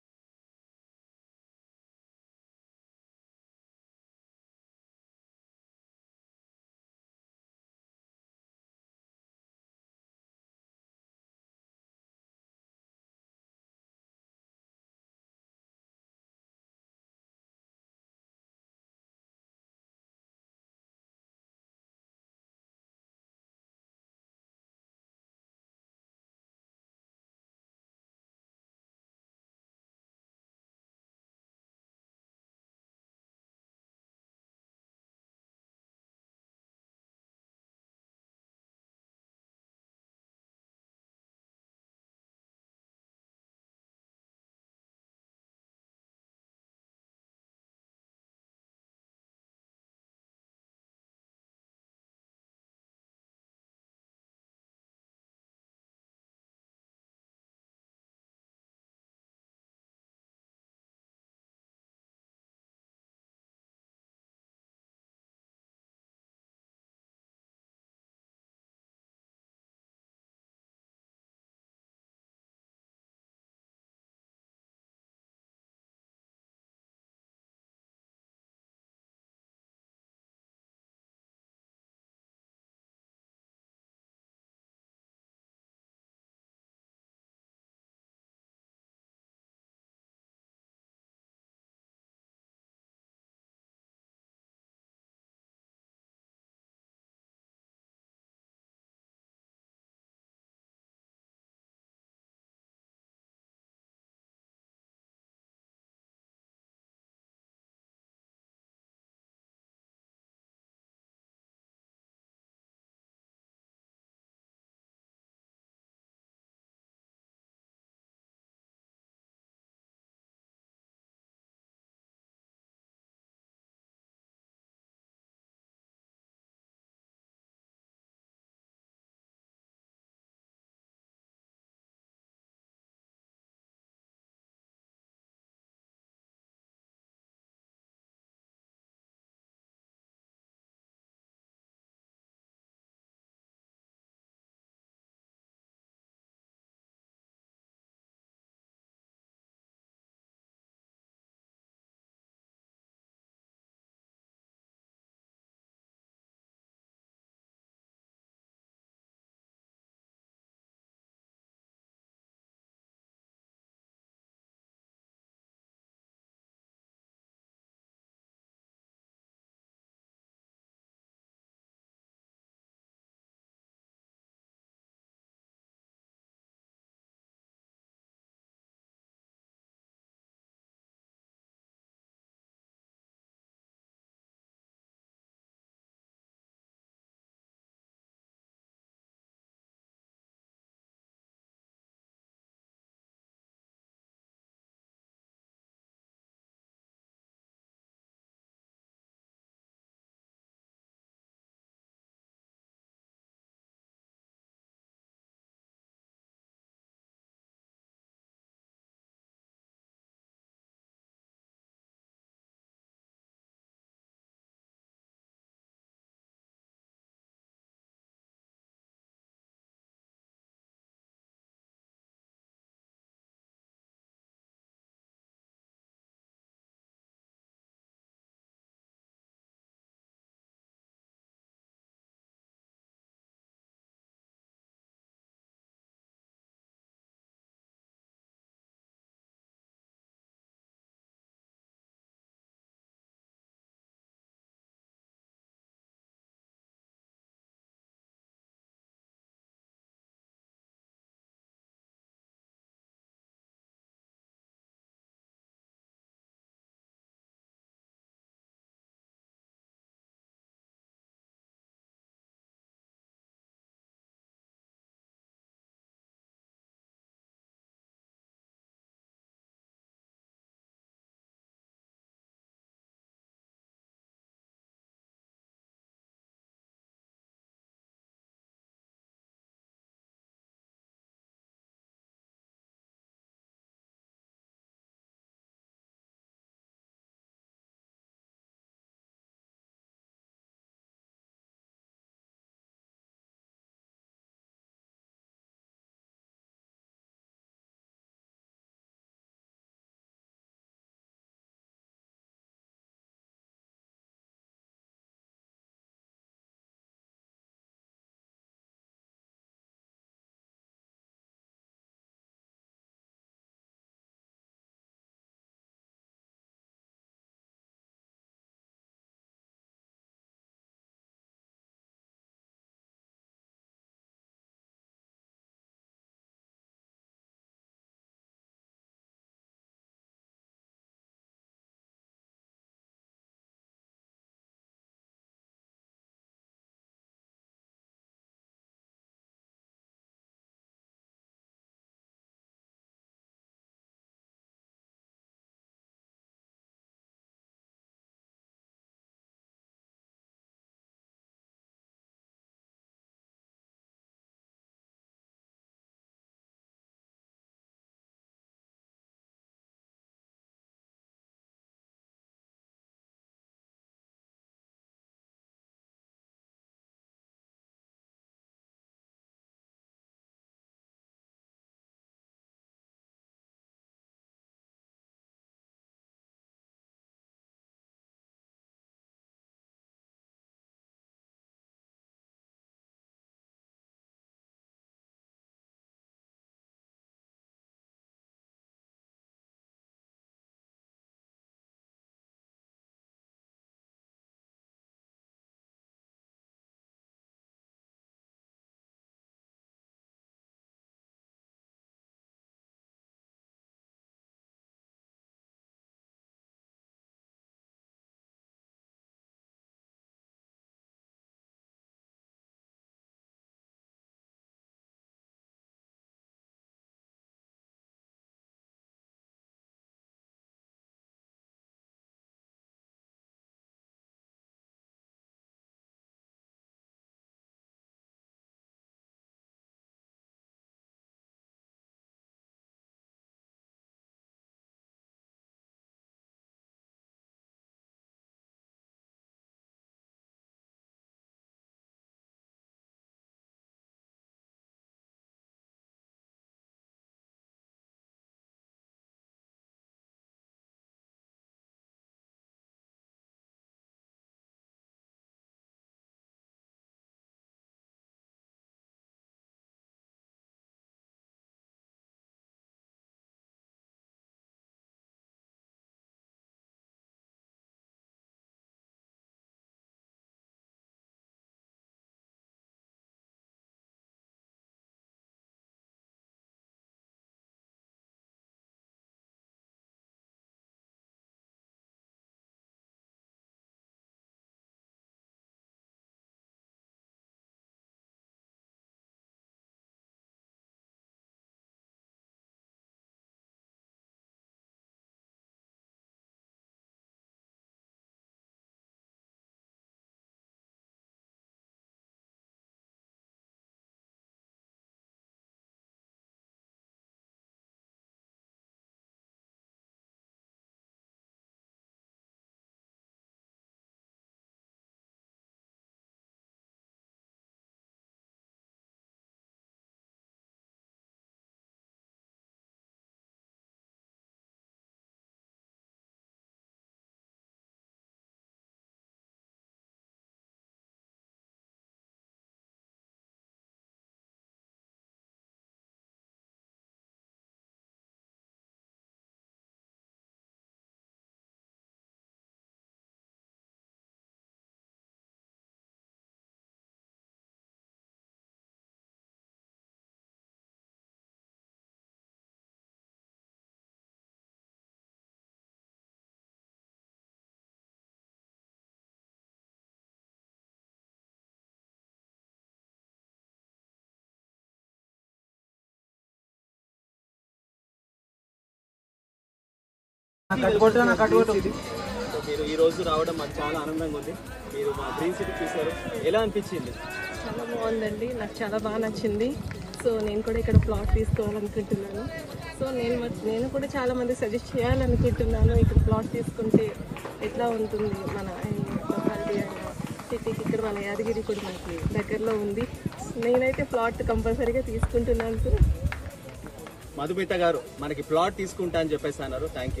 సో మీరు ఈ రోజు రావడం మాకు చాలా ఆనందంగా ఉంది. మీరు మా గ్రీన్ సిటీ చూసారు, ఎలా అనిపించింది? చాలా బాగుందండి, నాకు చాలా బాగా నచ్చింది. సో నేను కూడా ఇక్కడ ప్లాట్ తీసుకోవాలనుకుంటున్నాను. సో నేను కూడా చాలా మంది సజెస్ట్ చేయాలనుకుంటున్నాను. ఇక్కడ ప్లాట్ తీసుకుంటే ఎట్లా ఉంటుంది మన లొకాలిటీ సిటీకి. ఇక్కడ మన యాదగిరి కూడా మనకి దగ్గరలో ఉంది. నేనైతే ప్లాట్ కంపల్సరీగా తీసుకుంటున్నాను సార్. మధుమిత గారు మనకి ప్లాట్ తీసుకుంటా అని చెప్పేసి అన్నారు. Thank you.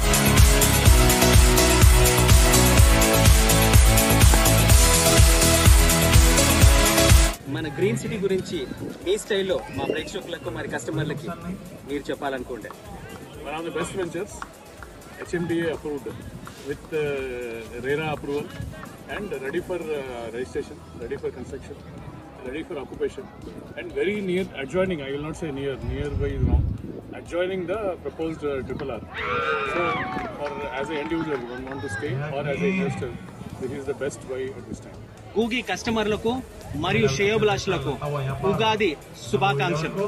మన గ్రీన్ సిటీ గురించి మీ స్టైల్లో మా ప్రేక్షకులకు మరి కస్టమర్లకి మీరు చెప్పాలనుకుంటే. One of the best ventures, HMDA approved with RERA approval and ready for registration, ready for construction, ready for occupation, and very near adjoining. I will not say nearby is wrong. Adjoining the proposed RRR. So, for as an end user, you want to stay, or as an investor, this is the best buy at this time. కూగి కస్టమర్లకు మరియు శ్రేయోభిలాషులకు ఉగాది శుభాకాంక్షలు.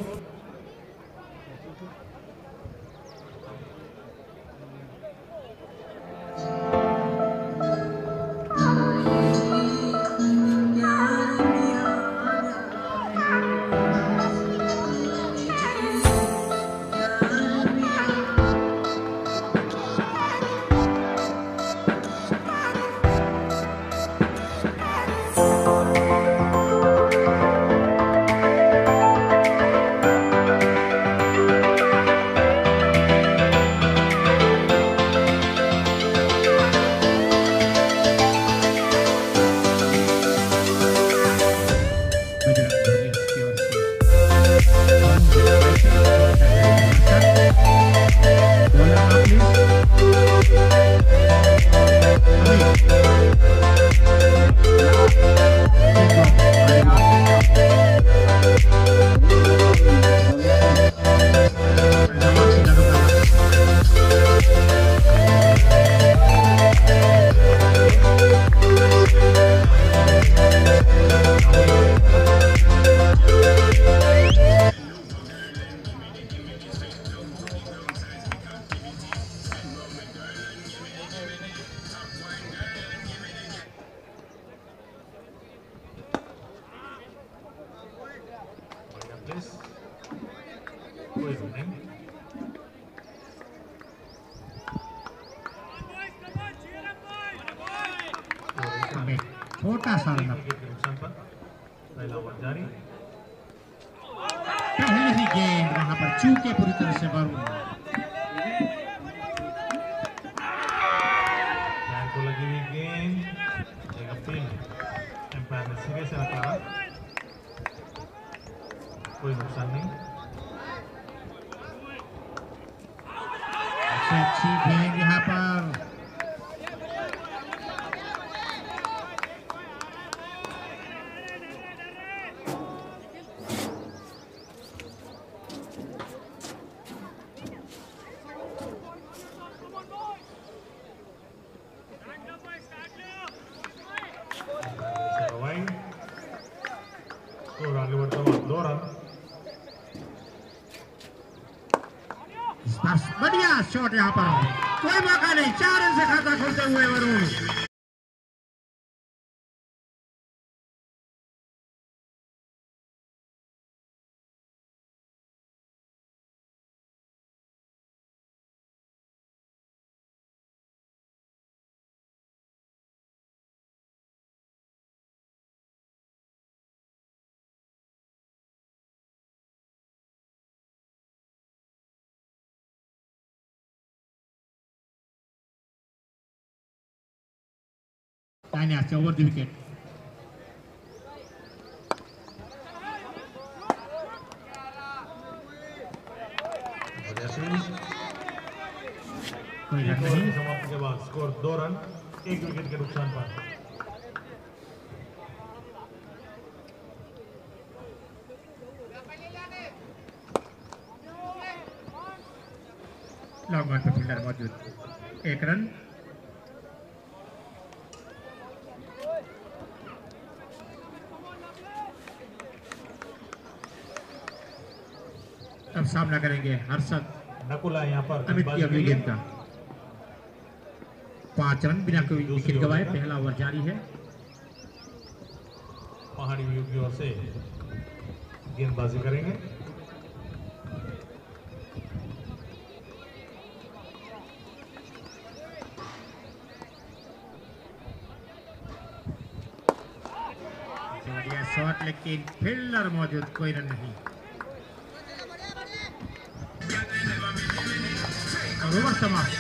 छोटा सा पहले ही गेंद वहां पर चूके पूरी तरह से वरुण को लगी हुई गेंद एक अपील एम्पायर ने सिरे से नकारा, कोई नुकसान नहीं. अच्छी गेंद यहाँ पर आगे बढ़ता हुआ 2 रन. बढ़िया शॉट यहाँ पर, कोई मौका नहीं, 4 रन से खाता खोलते हुए Varun. Tanya over the wicket. कोई रन नहीं. समाप्ति के बाद स्कोर 2 रन 1 विकेट के नुकसान पर. लॉन्ग ऑन पे फील्डर मौजूद, 1 रन. अब सामना करेंगे हर्षद नकुला यहाँ पर अमित की अगली गेंद का. 5 रन बिना कोई विकेट गवाए। पहला ओवर जारी है। पहाड़ी व्यू की ओर से गेंदबाजी करेंगे। बढ़िया शॉट, लेकिन फील्डर मौजूद, कोई रन नहीं। ओवर समाप्त।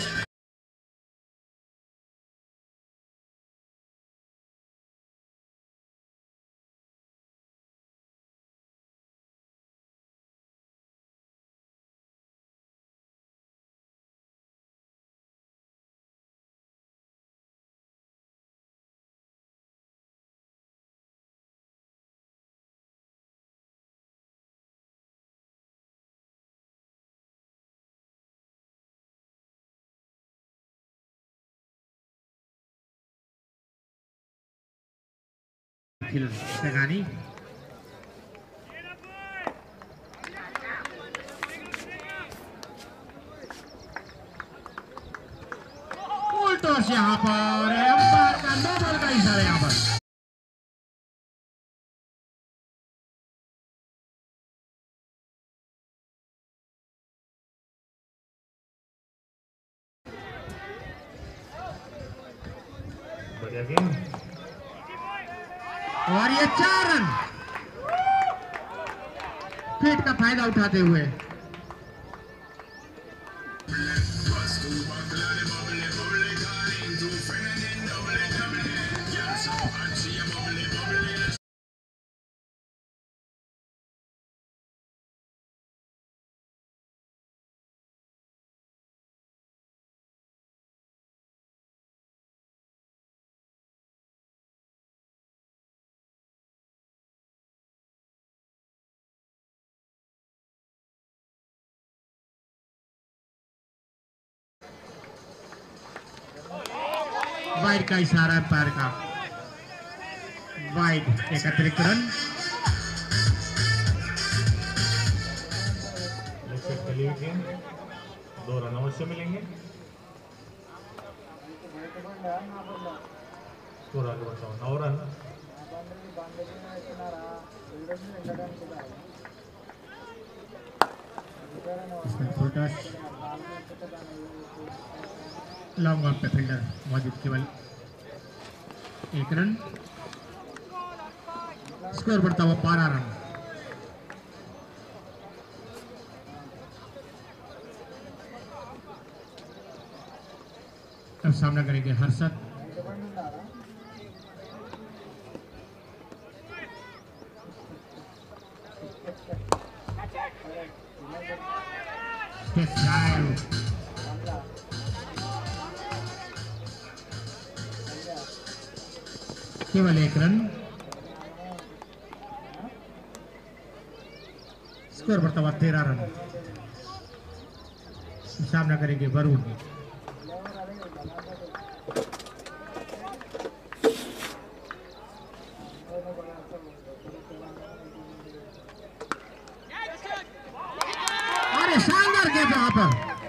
सगानी फुल टॉस यहाँ पर, अंपायर का नो बॉल का इशारा यहाँ पर। बढ़िया गेंद और ये 4 रन फीट का फायदा उठाते हुए। वाइड का इशारा अंपायर का, वाइड, एक अतिरिक्त रन। गेंद 2 रन अवश्य मिलेंगे। स्कोर आगे बढ़ता हुआ 9 रन। लॉन्ग ऑन पे फील्डर मौजूद, केवल 1 रन। स्कोर बढ़ता हुआ 12 रन। अब सामना करेंगे हर्षद। केवल 1 रन। स्कोर बढ़ता हुआ 13 रन। सामना करेंगे वरुण। अरे शानदार गेंद वहां पर।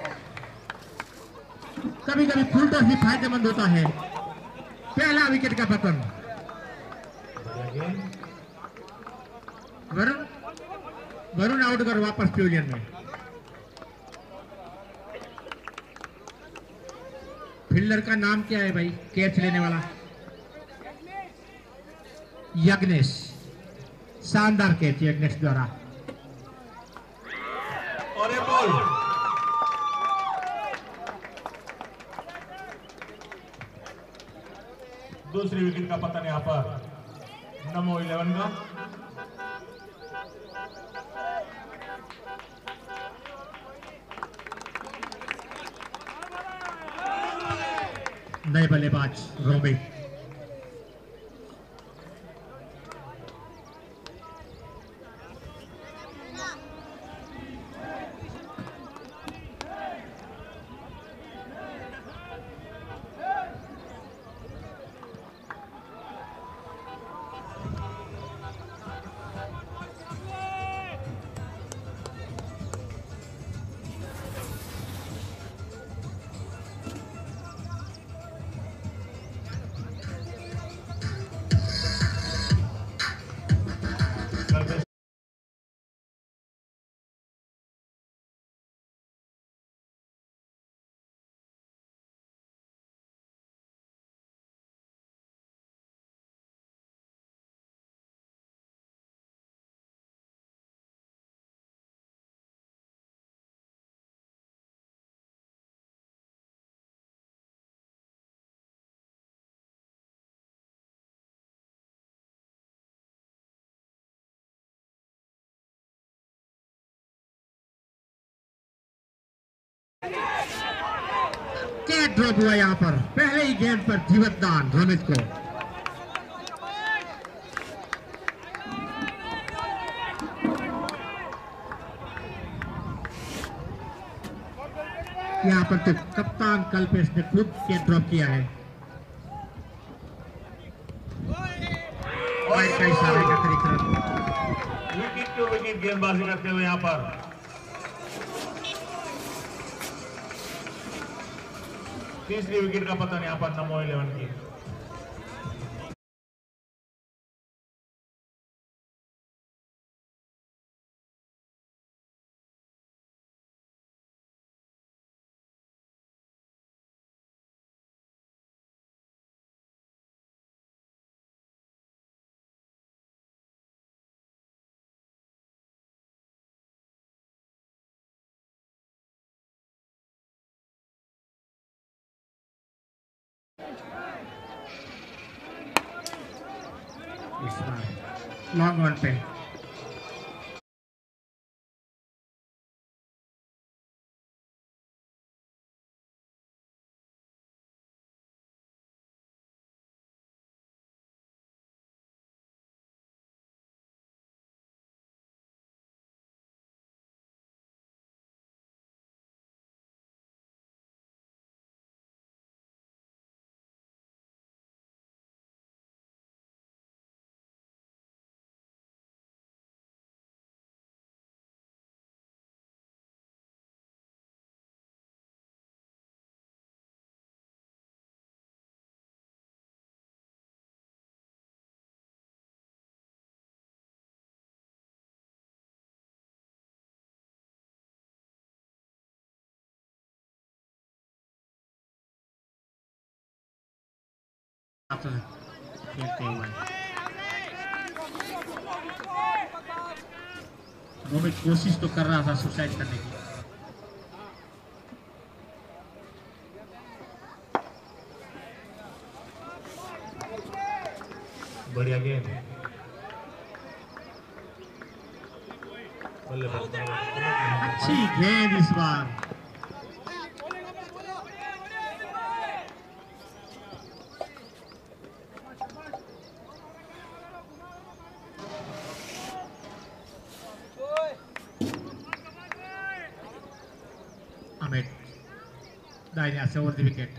कभी कभी फुल टॉस भी फायदेमंद होता है। पहला विकेट का पतन। वरुण आउट कर वापस पेविलियन में। फील्डर का नाम क्या है भाई, कैच लेने वाला? यज्ञेश। शानदार कैच यज्ञेश द्वारा। और एक बॉल। दूसरी विकेट का पतन यहाँ पर नमो 11 का। नए बल्लेबाज रोबिन। विकेट ड्रॉप हुआ यहाँ पर पहले ही गेंद पर जीवतदान रोमित को। यहाँ पर तो कप्तान कल्पेश ने खुद विकेट ड्रॉप किया है। वाइड का इशारा एकत्रित रन। विकेट टू विकेट गेंदबाजी करते हुए यहाँ पर तीसरी विकेट का पतन यहाँ पर नमो 11 की। इस बार लॉन्ग ऑन पे खेलते हुए रोमित कोशिश तो कर रहा था सुसाइड करने की। बढ़िया गेंद अच्छी गेंद इस बार। अमित दाहिने से ओवर द विकेट।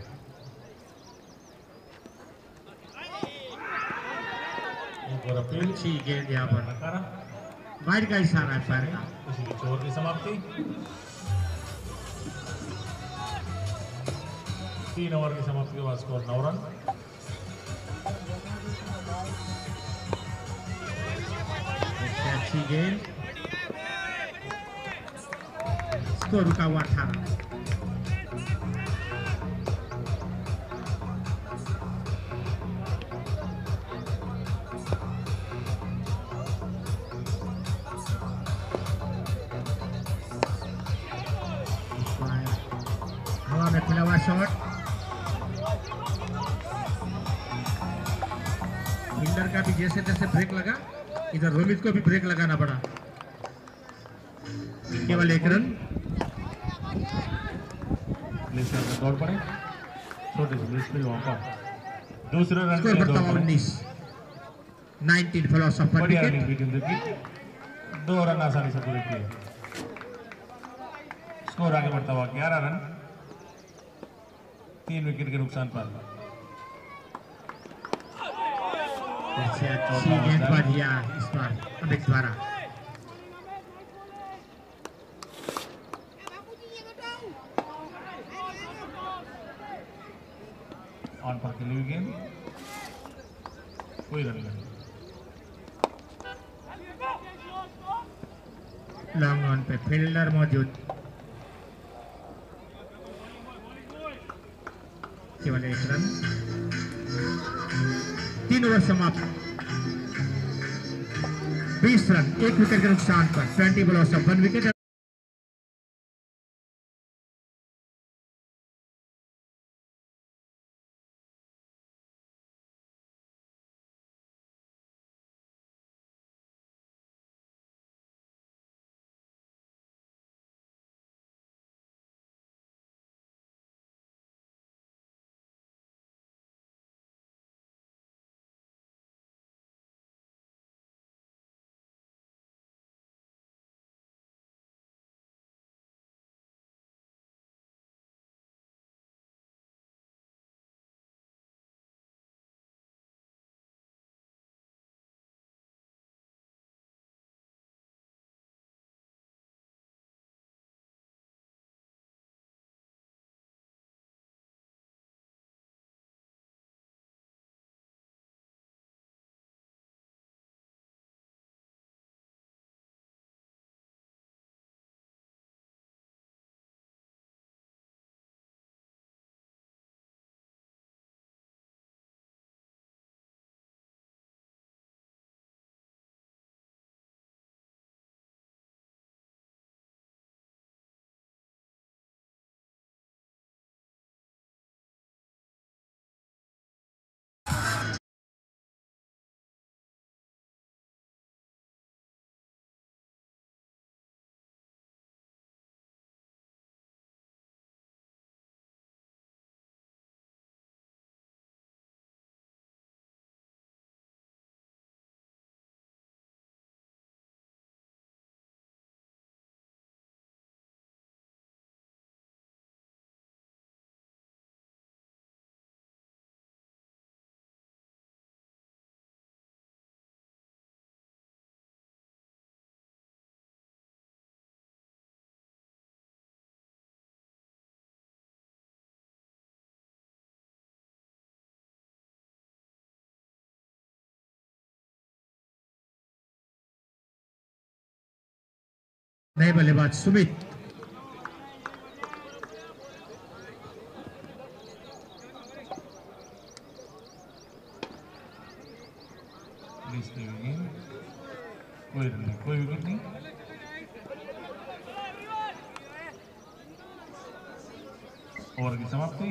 अच्छी गेंद यहाँ पर वाइड का इशारा है पैर का। इसी ओवर की समाप्ति 3 ओवर की समाप्ति के बाद स्कोर 9 रन। अच्छी गेंद स्कोर रुका हुआ 18। हवा में खुला हुआ शॉट, फील्डर का भी जैसे तैसे ब्रेक लगा, इधर रोमित को भी ब्रेक लगाना पड़ा। केवल 1 रन। दौड़ पड़े छोटे से मिसफील्ड वहां पर दूसरे रन स्कोर बढ़ता हुआ 19 फॉलोअर्स ऑफ बढ़िया विकेट। रनिंग विकेट की 2 रन आसानी से पूरे किए। स्कोर आगे बढ़ता हुआ 11 रन 3 विकेट के नुकसान पर। अच्छी गेंदबाजी इस बार अमित द्वारा। ऑन पर खेली हुई गेंद, कोई रन नहीं। लॉन्ग ऑन पे फील्डर मौजूद। केवल 1 रन। 3 ओवर समाप्त। 20 रन 1 विकेट के नुकसान पर 20 बॉल्स ऑफ 1 विकेट। नए बल्लेबाज सुमित। कोई विकेट नहीं। ओवर की समाप्ति।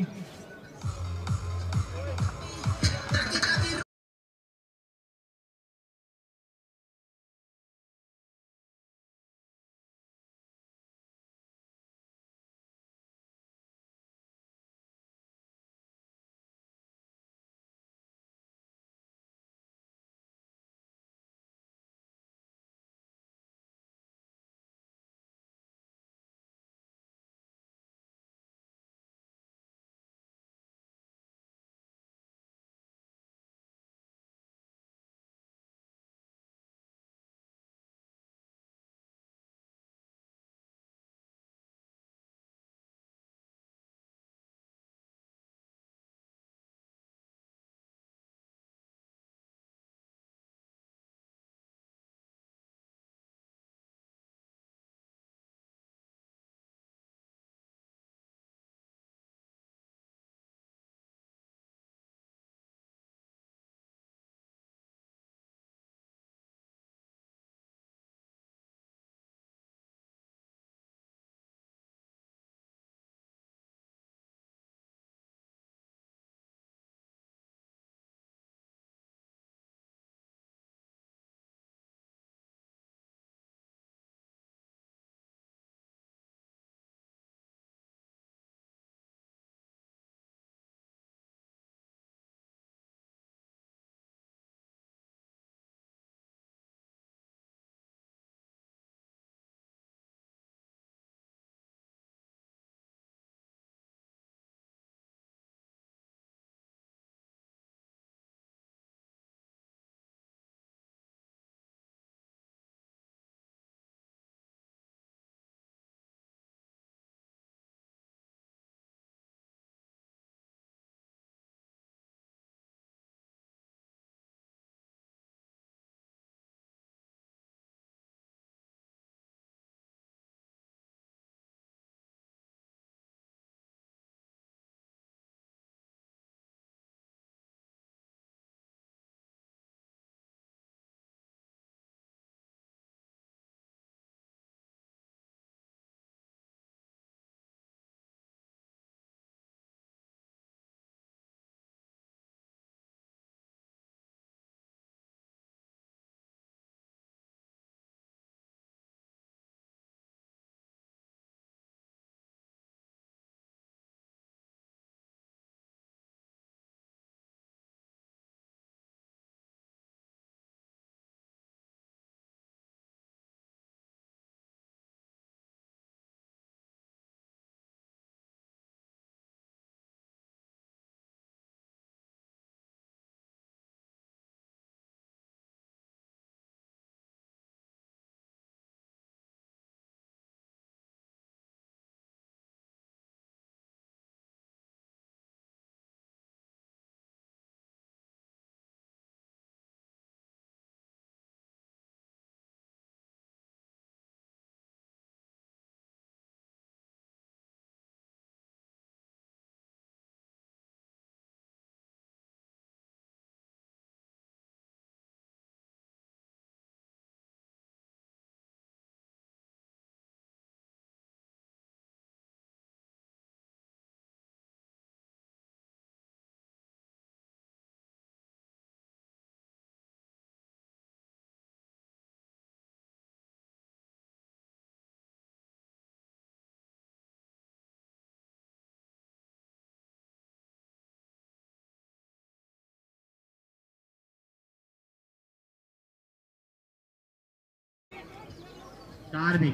कार्मिक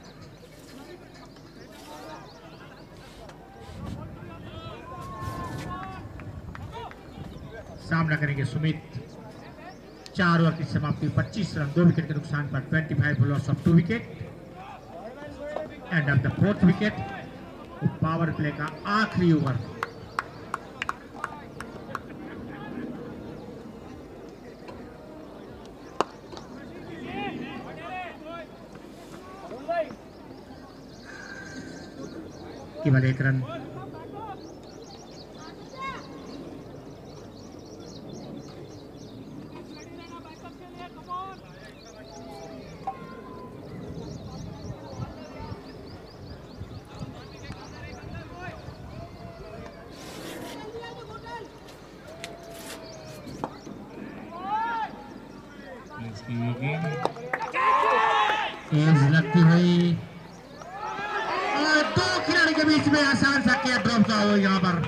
सामना करेंगे सुमित। 4 ओवर की समाप्ति 25 रन 2 विकेट के नुकसान पर 25 for loss of 2 wicket. End of the 4th wicket. Power play का आखिरी ओवर। भाई केवल 1 रन। एज लगती हुई और 2 खिलाड़ी के बीच में आसान सा कैच ड्रॉप का हो यहाँ पर।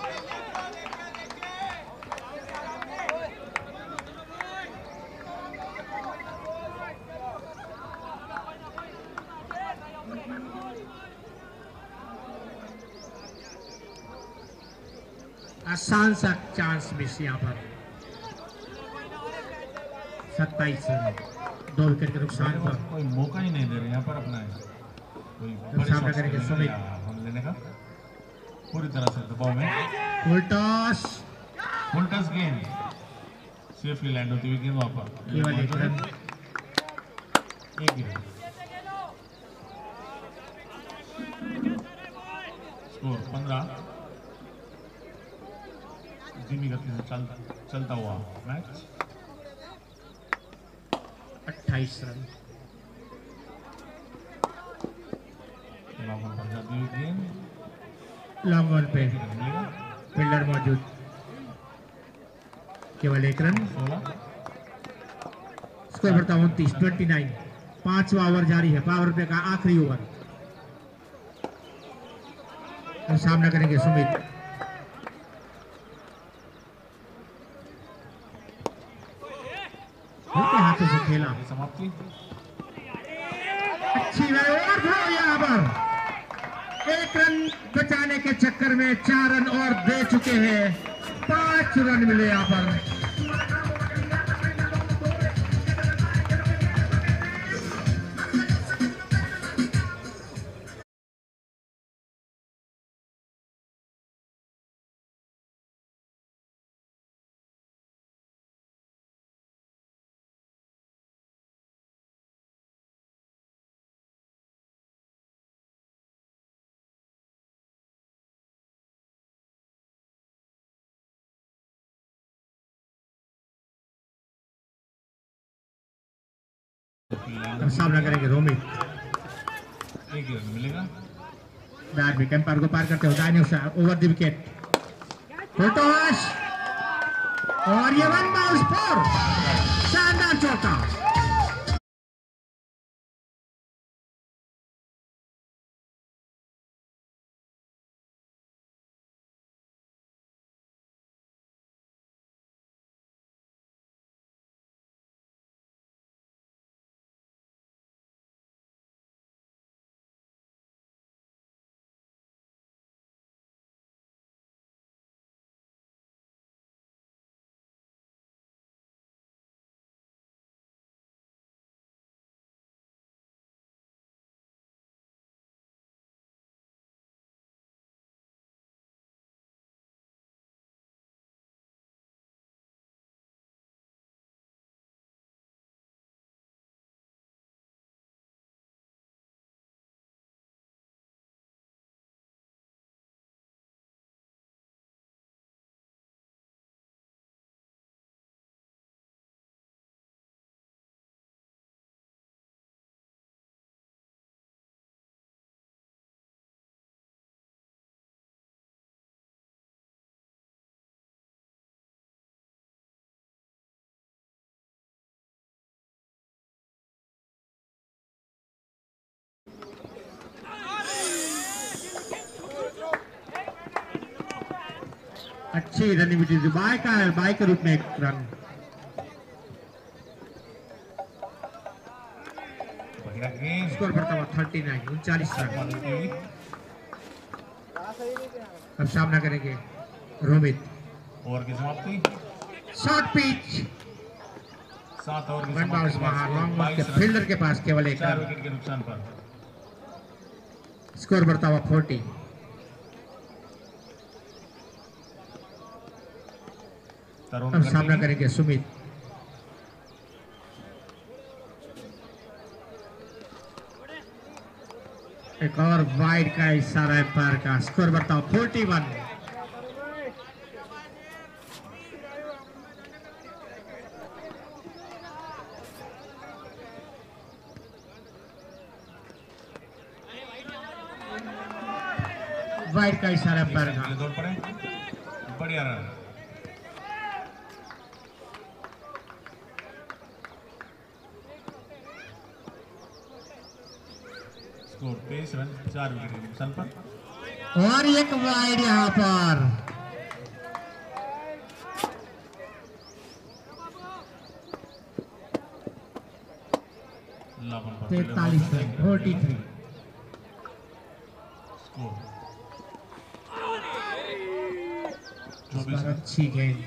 आसान सा चांस मिस यहाँ पर। 27 रन, 2 विकेट के नुकसान पर। कोई मौका ही नहीं दे रहे यहाँ पर अपना कोई सामना करेंगे सुमित। हम लेने का पूरी तरह से दबाव में फुल टॉस गेंद सेफली लैंड होती हुई गेंद वहां पर केवल 1 रन। एक ही रन। स्कोर 15। धीमी गति से चलता हुआ मैच। 28 रन। लॉन्ग ऑन पर जाती हुई गेंद लॉन्ग ऑन पे मिलेगा। फील्डर मौजूद, केवल 1 रन। 16। स्कोर बढ़ता 29। 5वां ओवर जारी है, पावर प्ले का आखिरी ओवर। और सामना करेंगे सुमित। हाथों से खेला, समाप्ति। अच्छी ओवर यहाँ पर 1 रन बचाने के चक्कर में 4 रन और दे चुके हैं। 5 रन मिले यहाँ पर। सामना करेंगे रोमित। एक ही रन मिलेगा। बैट भी एम्पायर को पार करते हो दाहिने ओवर द विकेट। टॉस और ये 1 बाउंस 4। शानदार चौका। अच्छी रनिंग बाय के रूप में 1 रन। स्कोर बढ़ता हुआ 39 रन। अब सामना करेंगे रोमित। ओवर की समाप्ति। शॉर्ट पिच 7 ओवर की 1 बाउंस बाहर। लॉन्ग ऑन के 22 फील्डर के पास केवल 1 4 रन। विकेट के नुकसान पर। स्कोर बढ़ता हुआ 40। अब सामना करेंगे सुमित। एक और वाइड का इशारा एम्पायर का। स्कोर बताओ 41। वाइड का इशारा एम्पायर का। दौड़ पड़े, बढ़िया रन। स्कोर 23 रन, 4 विकेट के नुकसान पर। और एक वाइड यहां पर। 43 रन, 43। स्कोर इस बार अच्छी गेंद।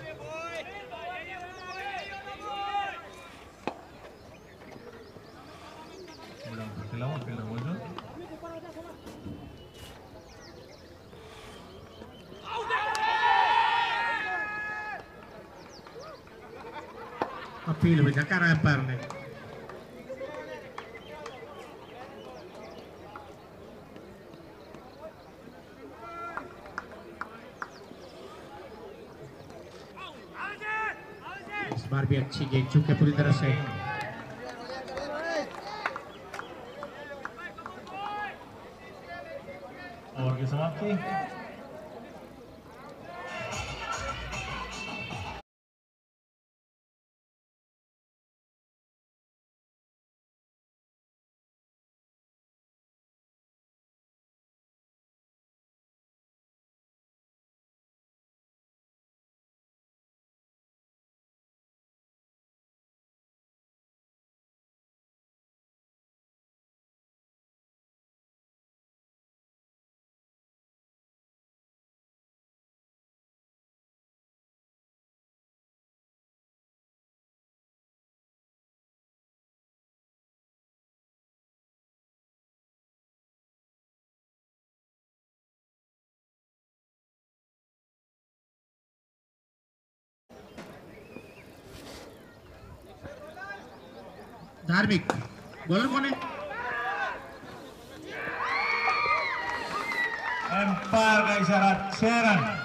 अपील भी करा एम्पायर ने। इस बार भी अच्छी गेंद चुके पूरी तरह से। ओवर की समाप्ति। धार्मिक बॉलर कौन है? एम्पायर का इशारा 6 रन।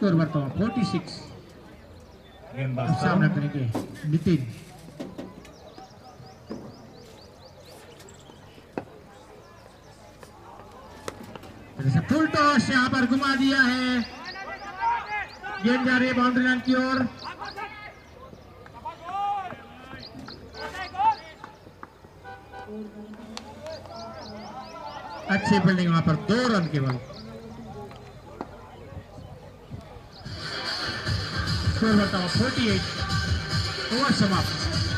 स्कोर वर्तमान 46। गेंदबाज अब सामना करेंगे नितिन। फुल टॉस यहाँ पर घुमा दिया है, गेंद जा रही है बाउंड्री लाइन की ओर। अच्छी फील्डिंग, वहां पर 2 रन केवल। स्कोर बताओ 48। ओवर समाप्त।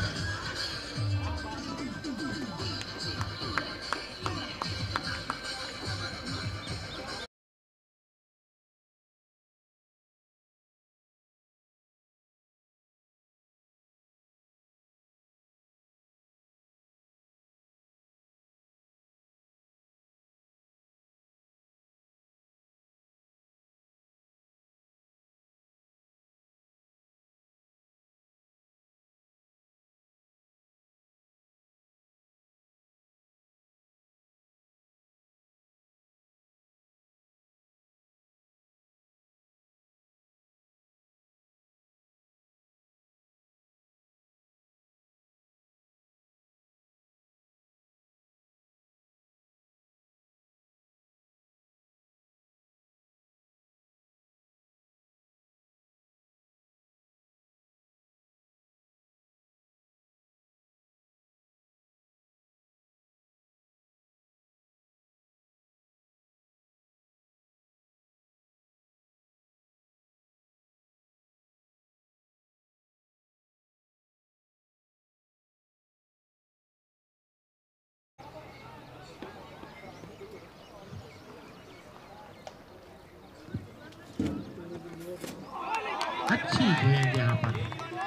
अच्छी गेंद यहाँ पर।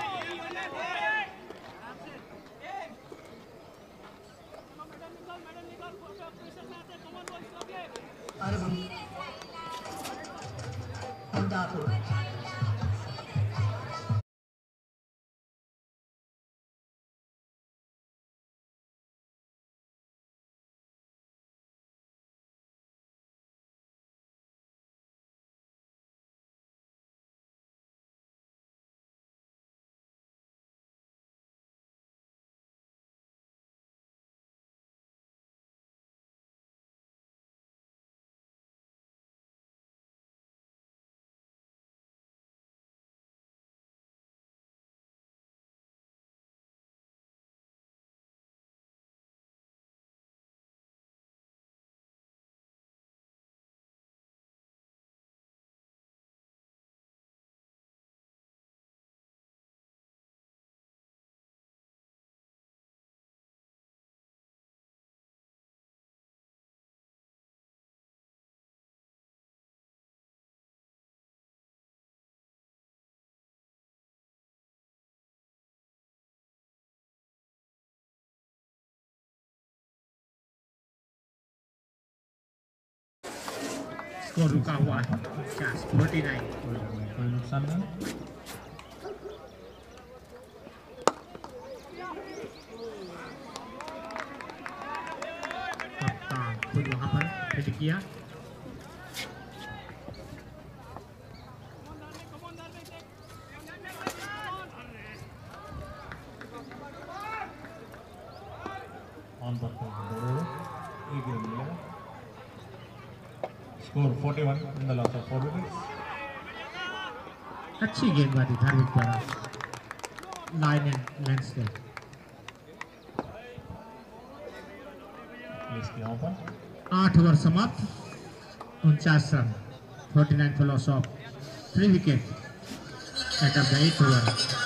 स्कोर रुका हुआ है 49। कोई नुकसान नहीं। कप्तान खुद वहां पर हिट किया। ऑन पर दौड़ो, एक गेंद मिलेगा। Score 41 in the loss of 4 wickets. अच्छी गेंदबाजी धार्मिक द्वारा, लाइन एंड लैंडस्केप। इसके यहाँ पर 8 ओवर समाप्त, 49 run, 49 for loss of 3 wickets at the 8th over।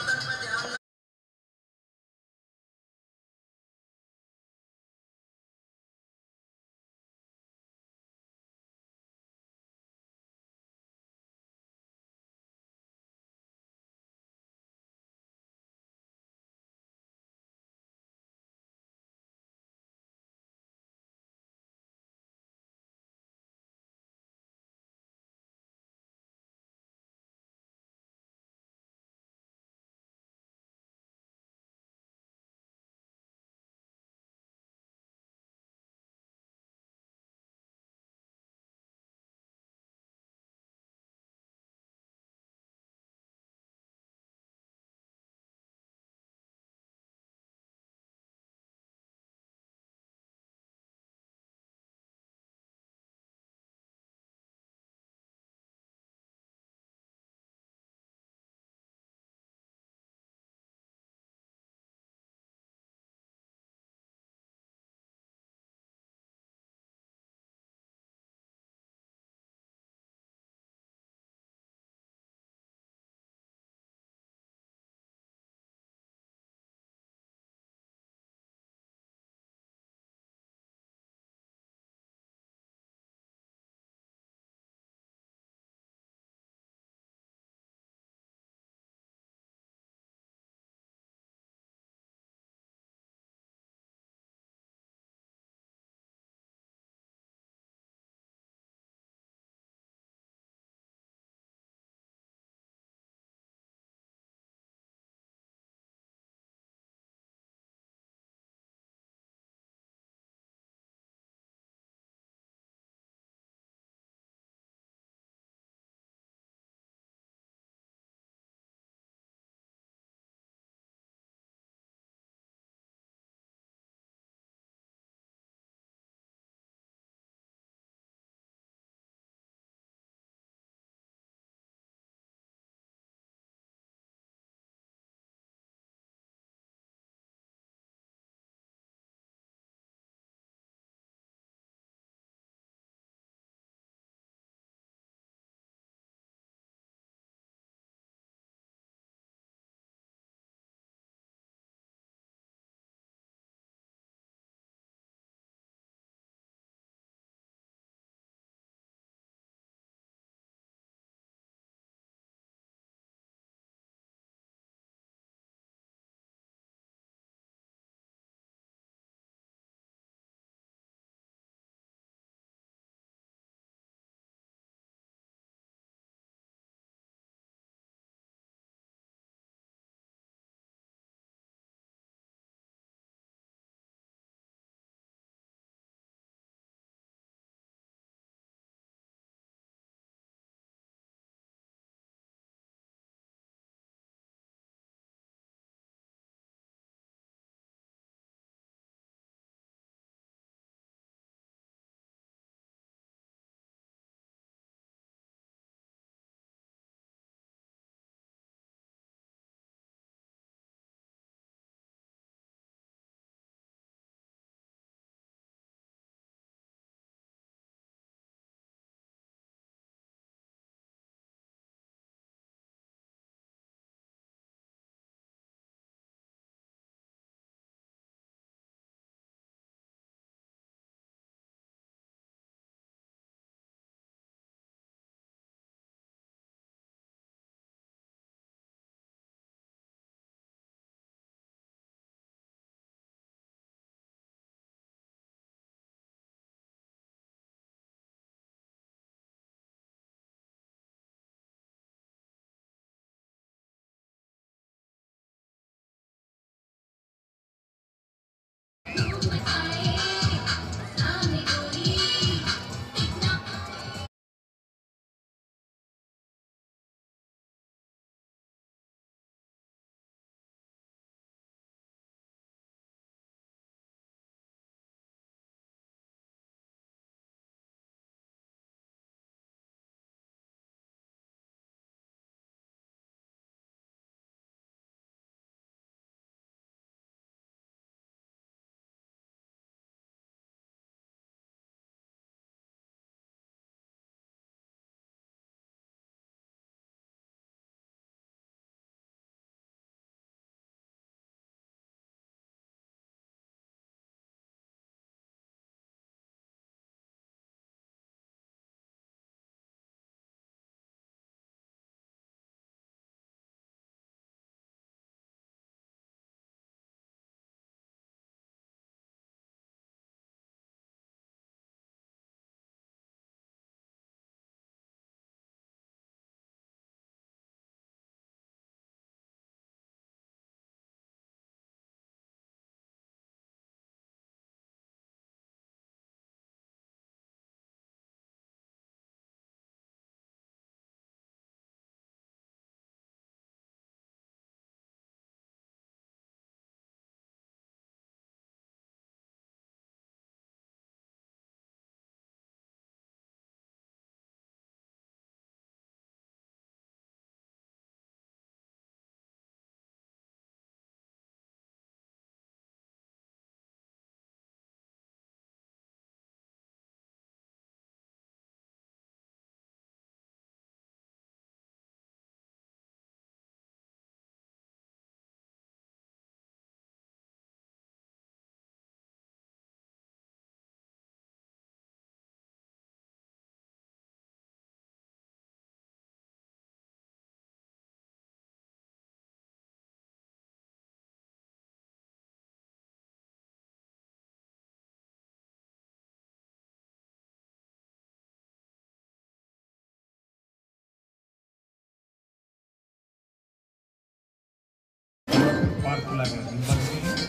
पार्क लगे नंबर 3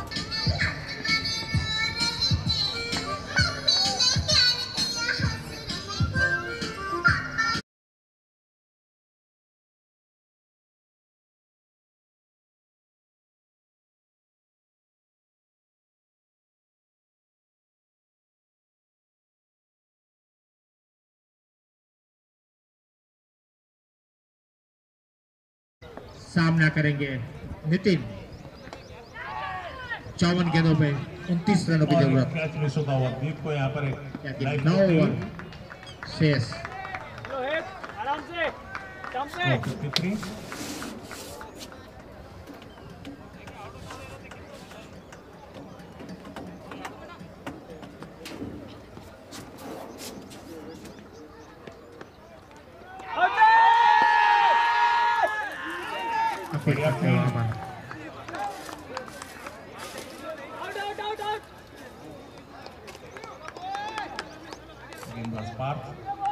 सामना करेंगे नितिन। 54 गेंदों पे 29 रनों की जरूरत। कैच मिस होता हुआ दीप को यहाँ पर एक 9 ओवर शेष। आराम से जंप से 53 बढ़िया फील्ड। गेंदबाज पार्थ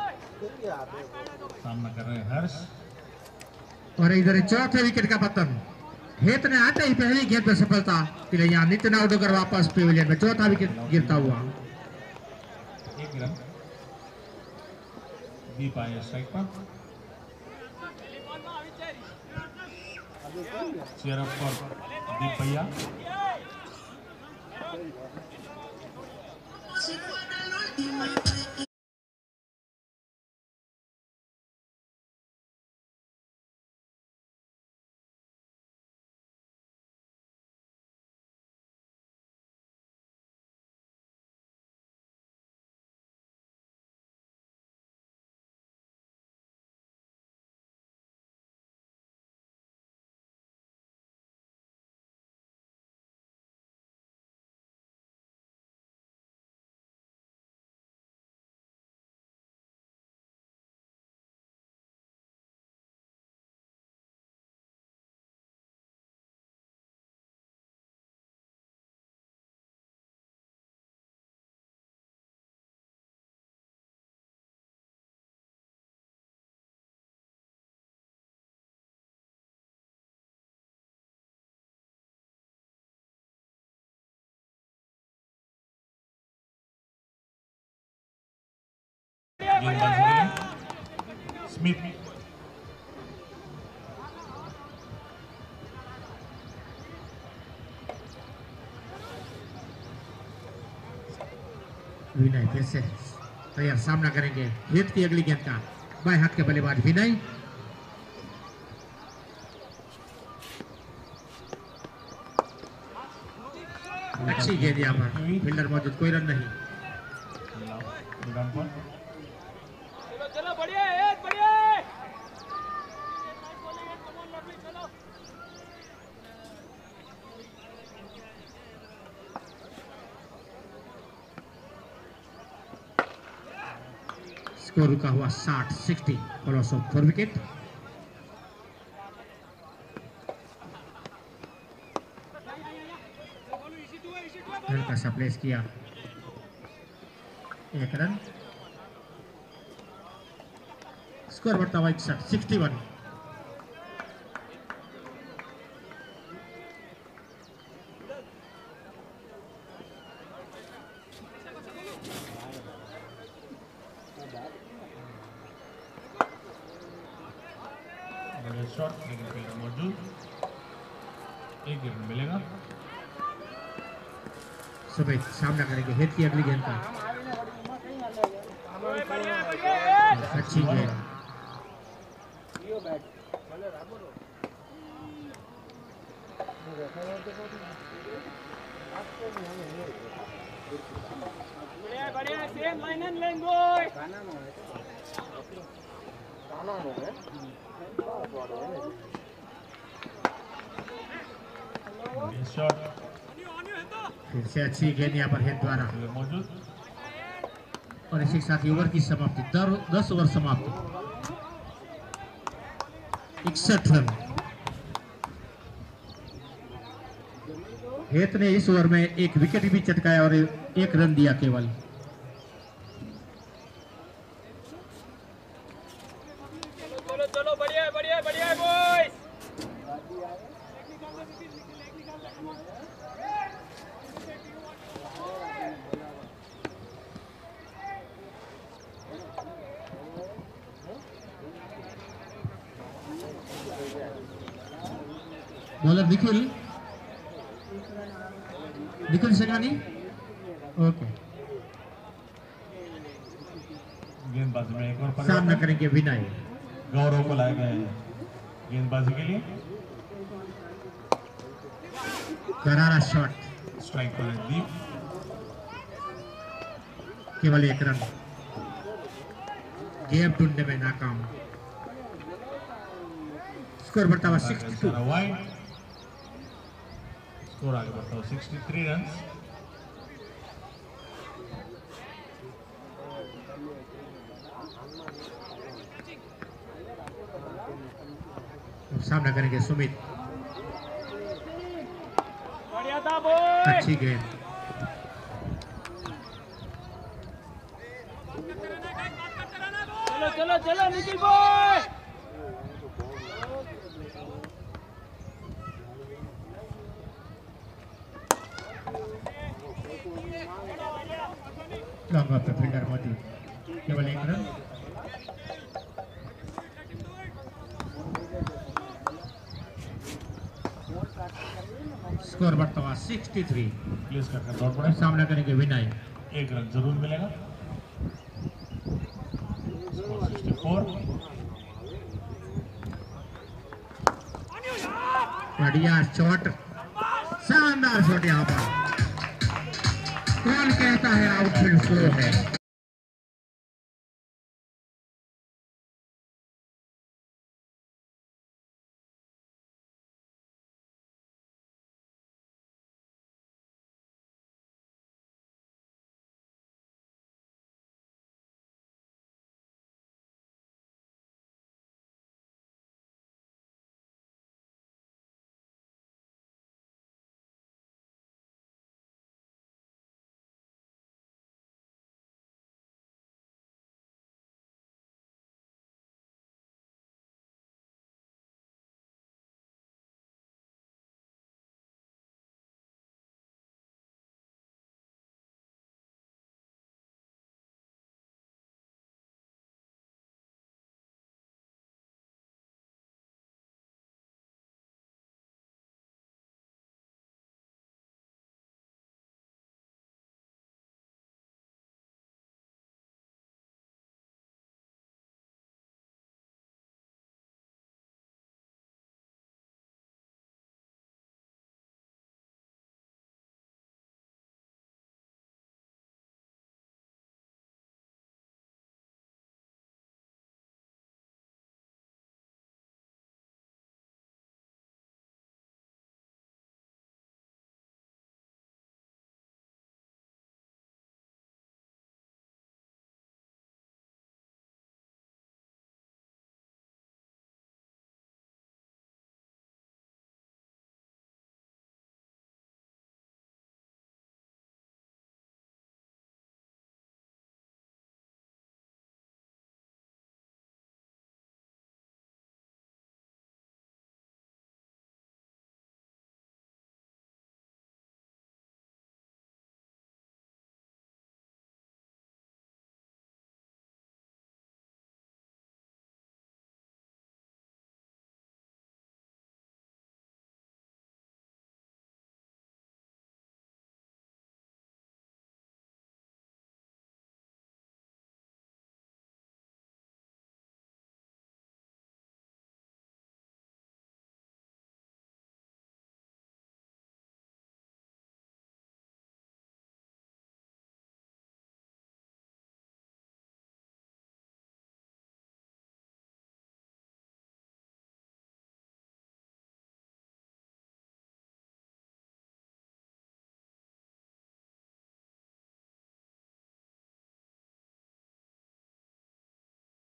सामना कर रहे हैं हर्ष। और इधर चौथे विकेट का पतन। हेत ने आते ही पहली गेंद पर सफलता के लिए यहाँ नितिन आउट होकर वापस पेविलियन में चौथा विकेट गिरता हुआ। एक रन दीप आए स्ट्राइक पर। चेयर अप फॉर दीप भैया। गेंदबाजी के लिए स्मिथ। विनय फिर से तैयार, सामना करेंगे हित की अगली गेंद का। बाएं हाथ के बल्लेबाज विनय, अच्छी गेंद यहाँ पर, फील्डर मौजूद, कोई रन नहीं। चलो बढ़िया है, बढ़िया है। स्कोर रुका हुआ 60-60 लॉस ऑफ 4 विकेट। हल्का सा प्लेस किया, 1 रन। स्कोर बढ़ता हुआ 61। शॉट लेकिन फील्डर मौजूद, 1 रन मिलेगा। सुमित सामना करेंगे हित की अगली गेंद का। अच्छी गेंद, बढ़िया बढ़िया, same line and length boy. Shot फिर से अच्छी गेंद यहाँ पर हित द्वारा, मौजूद और इसी के साथ ही ओवर की समाप्ति। 10 ओवर समाप्त, 61 रन। हेत ने इस ओवर में 1 विकेट भी चटकाया और 1 रन दिया केवल। चलो चलो बढ़िया बढ़िया बढ़िया boys. Bowler Nikhil Singhani, okay. गेंदबाजी में एक और सामना करेंगे विनय, गौरव को लाए गए हैं गेंदबाजी के लिए। करारा शॉट, स्ट्राइक पर दीप, केवल 1 रन। गेम ढूंढने में नाकाम। स्कोर बढ़ता हुआ 62। वाइड, स्कोर आगे बढ़ता हुआ 63 रन। सामना करेंगे सुमित, बढ़िया था बॉय। अच्छी गेंद, चलो चलो चलो Nikhil boy. Long off the fielder मौजूद, केवल 1 रन। स्कोर बढ़ता हुआ 63। प्लेस करके दौड़ पड़े, सामना करेंगे विनय, 1 रन जरूर मिलेगा। स्कोर 64। बढ़िया शॉट, शानदार शॉट यहाँ पर। कौन कहता है आउटफील्ड स्लो है?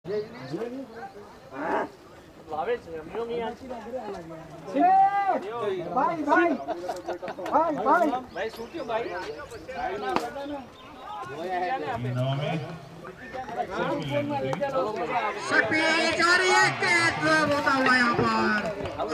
गेंद हवा में स्पीड जा रही है, कैच ड्रॉप होता हुआ यहाँ पर।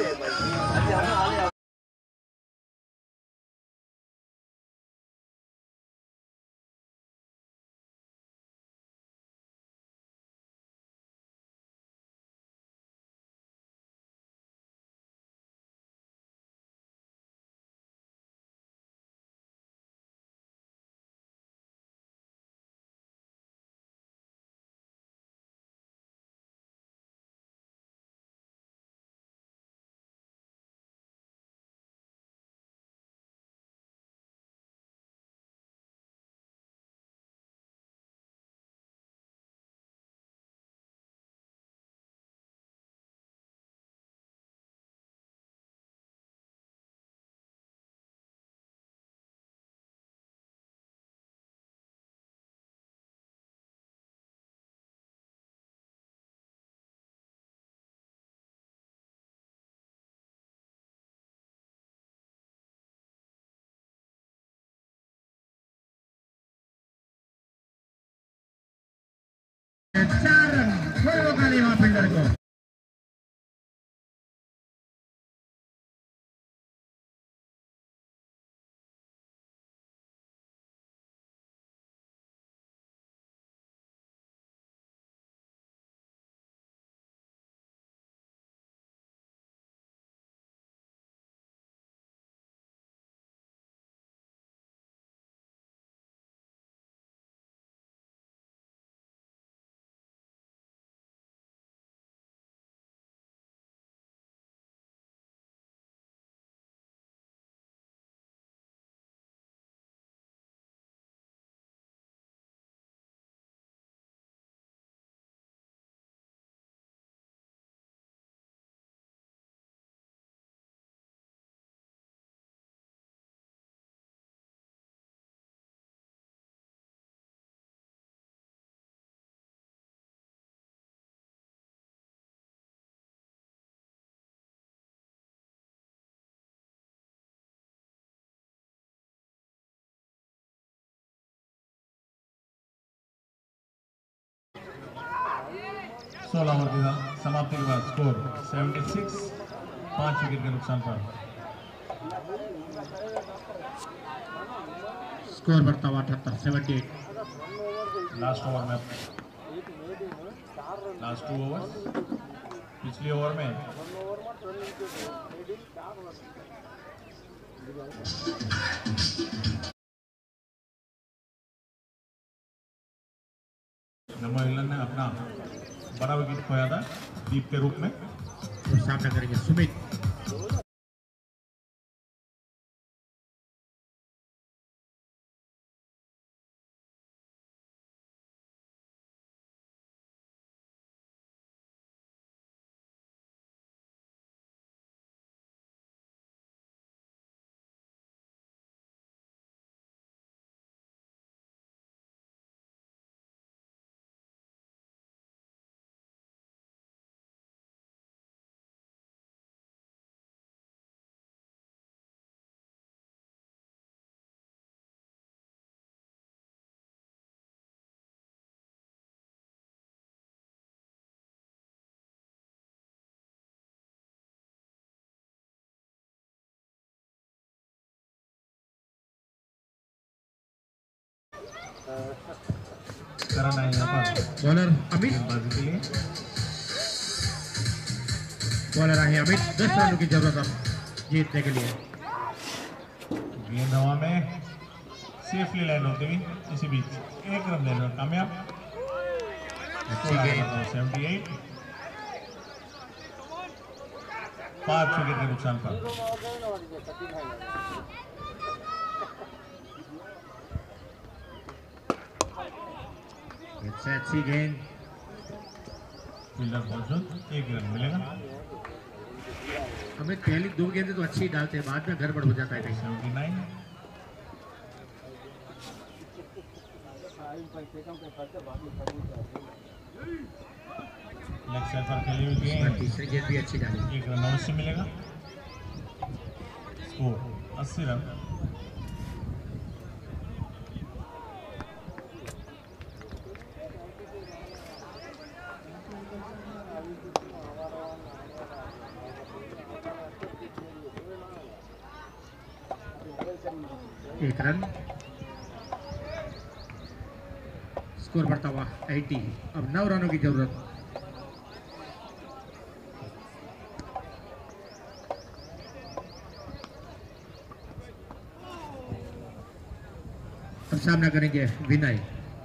चार रन कोई रोका नहीं वहां फील्डर को। सोलह ओवर की समाप्ति के बाद स्कोर 76, 5 विकेट के नुकसान पर। स्कोर बढ़ता हुआ 78, 78। लास्ट ओवर में लास्ट 2 ओवर पिछले ओवर में नमो इंग्लैंड ने अपना बड़ा विकेट खोया था दीप के रूप में। तो सामना करेंगे सुमित। करना है यहाँ पर बॉलर अमित गेंदबाजी के लिए। बॉलर है अमित। 10 रनों की जरूरत अब जीतने के लिए। गेंद हवा में सेफली लैंड होती हुई इसी बीच 1 रन देना कामयाब। अच्छी गेंद। 78, 5 विकेट के नुकसान पर। अच्छी गेंद। फील्डर मौजूद, 1 रन मिलेगा। हमें पहली 2 गेंदें तो अच्छी डालते हैं, बाद में गड़बड़ हो जाता है कहीं। 79, लेग साइड पर खेली हुई गेंद, तीसरी गेंद भी अच्छी डाली। 1 रन अवश्य मिलेगा। Score 80 run. एक रन। स्कोर बढ़ता हुआ 80। अब 9 रनों की जरूरत। अब सामना करेंगे विनय।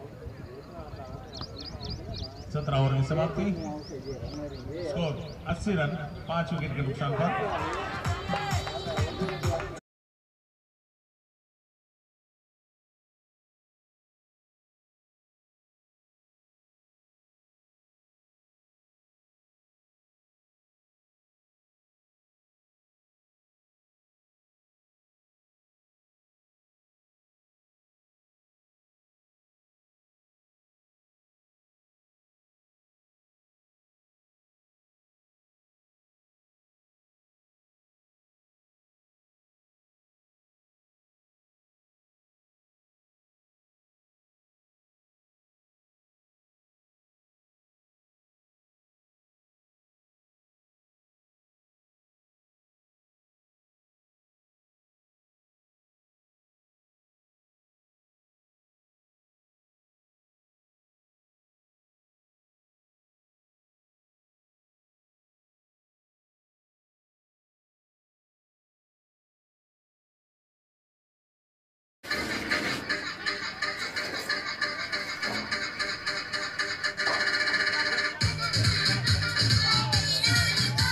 17 ओवर की समाप्ति। स्कोर 80 रन, 5 विकेट के नुकसान पर।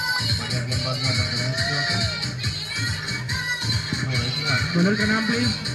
बॉलर का नाम प्लीज।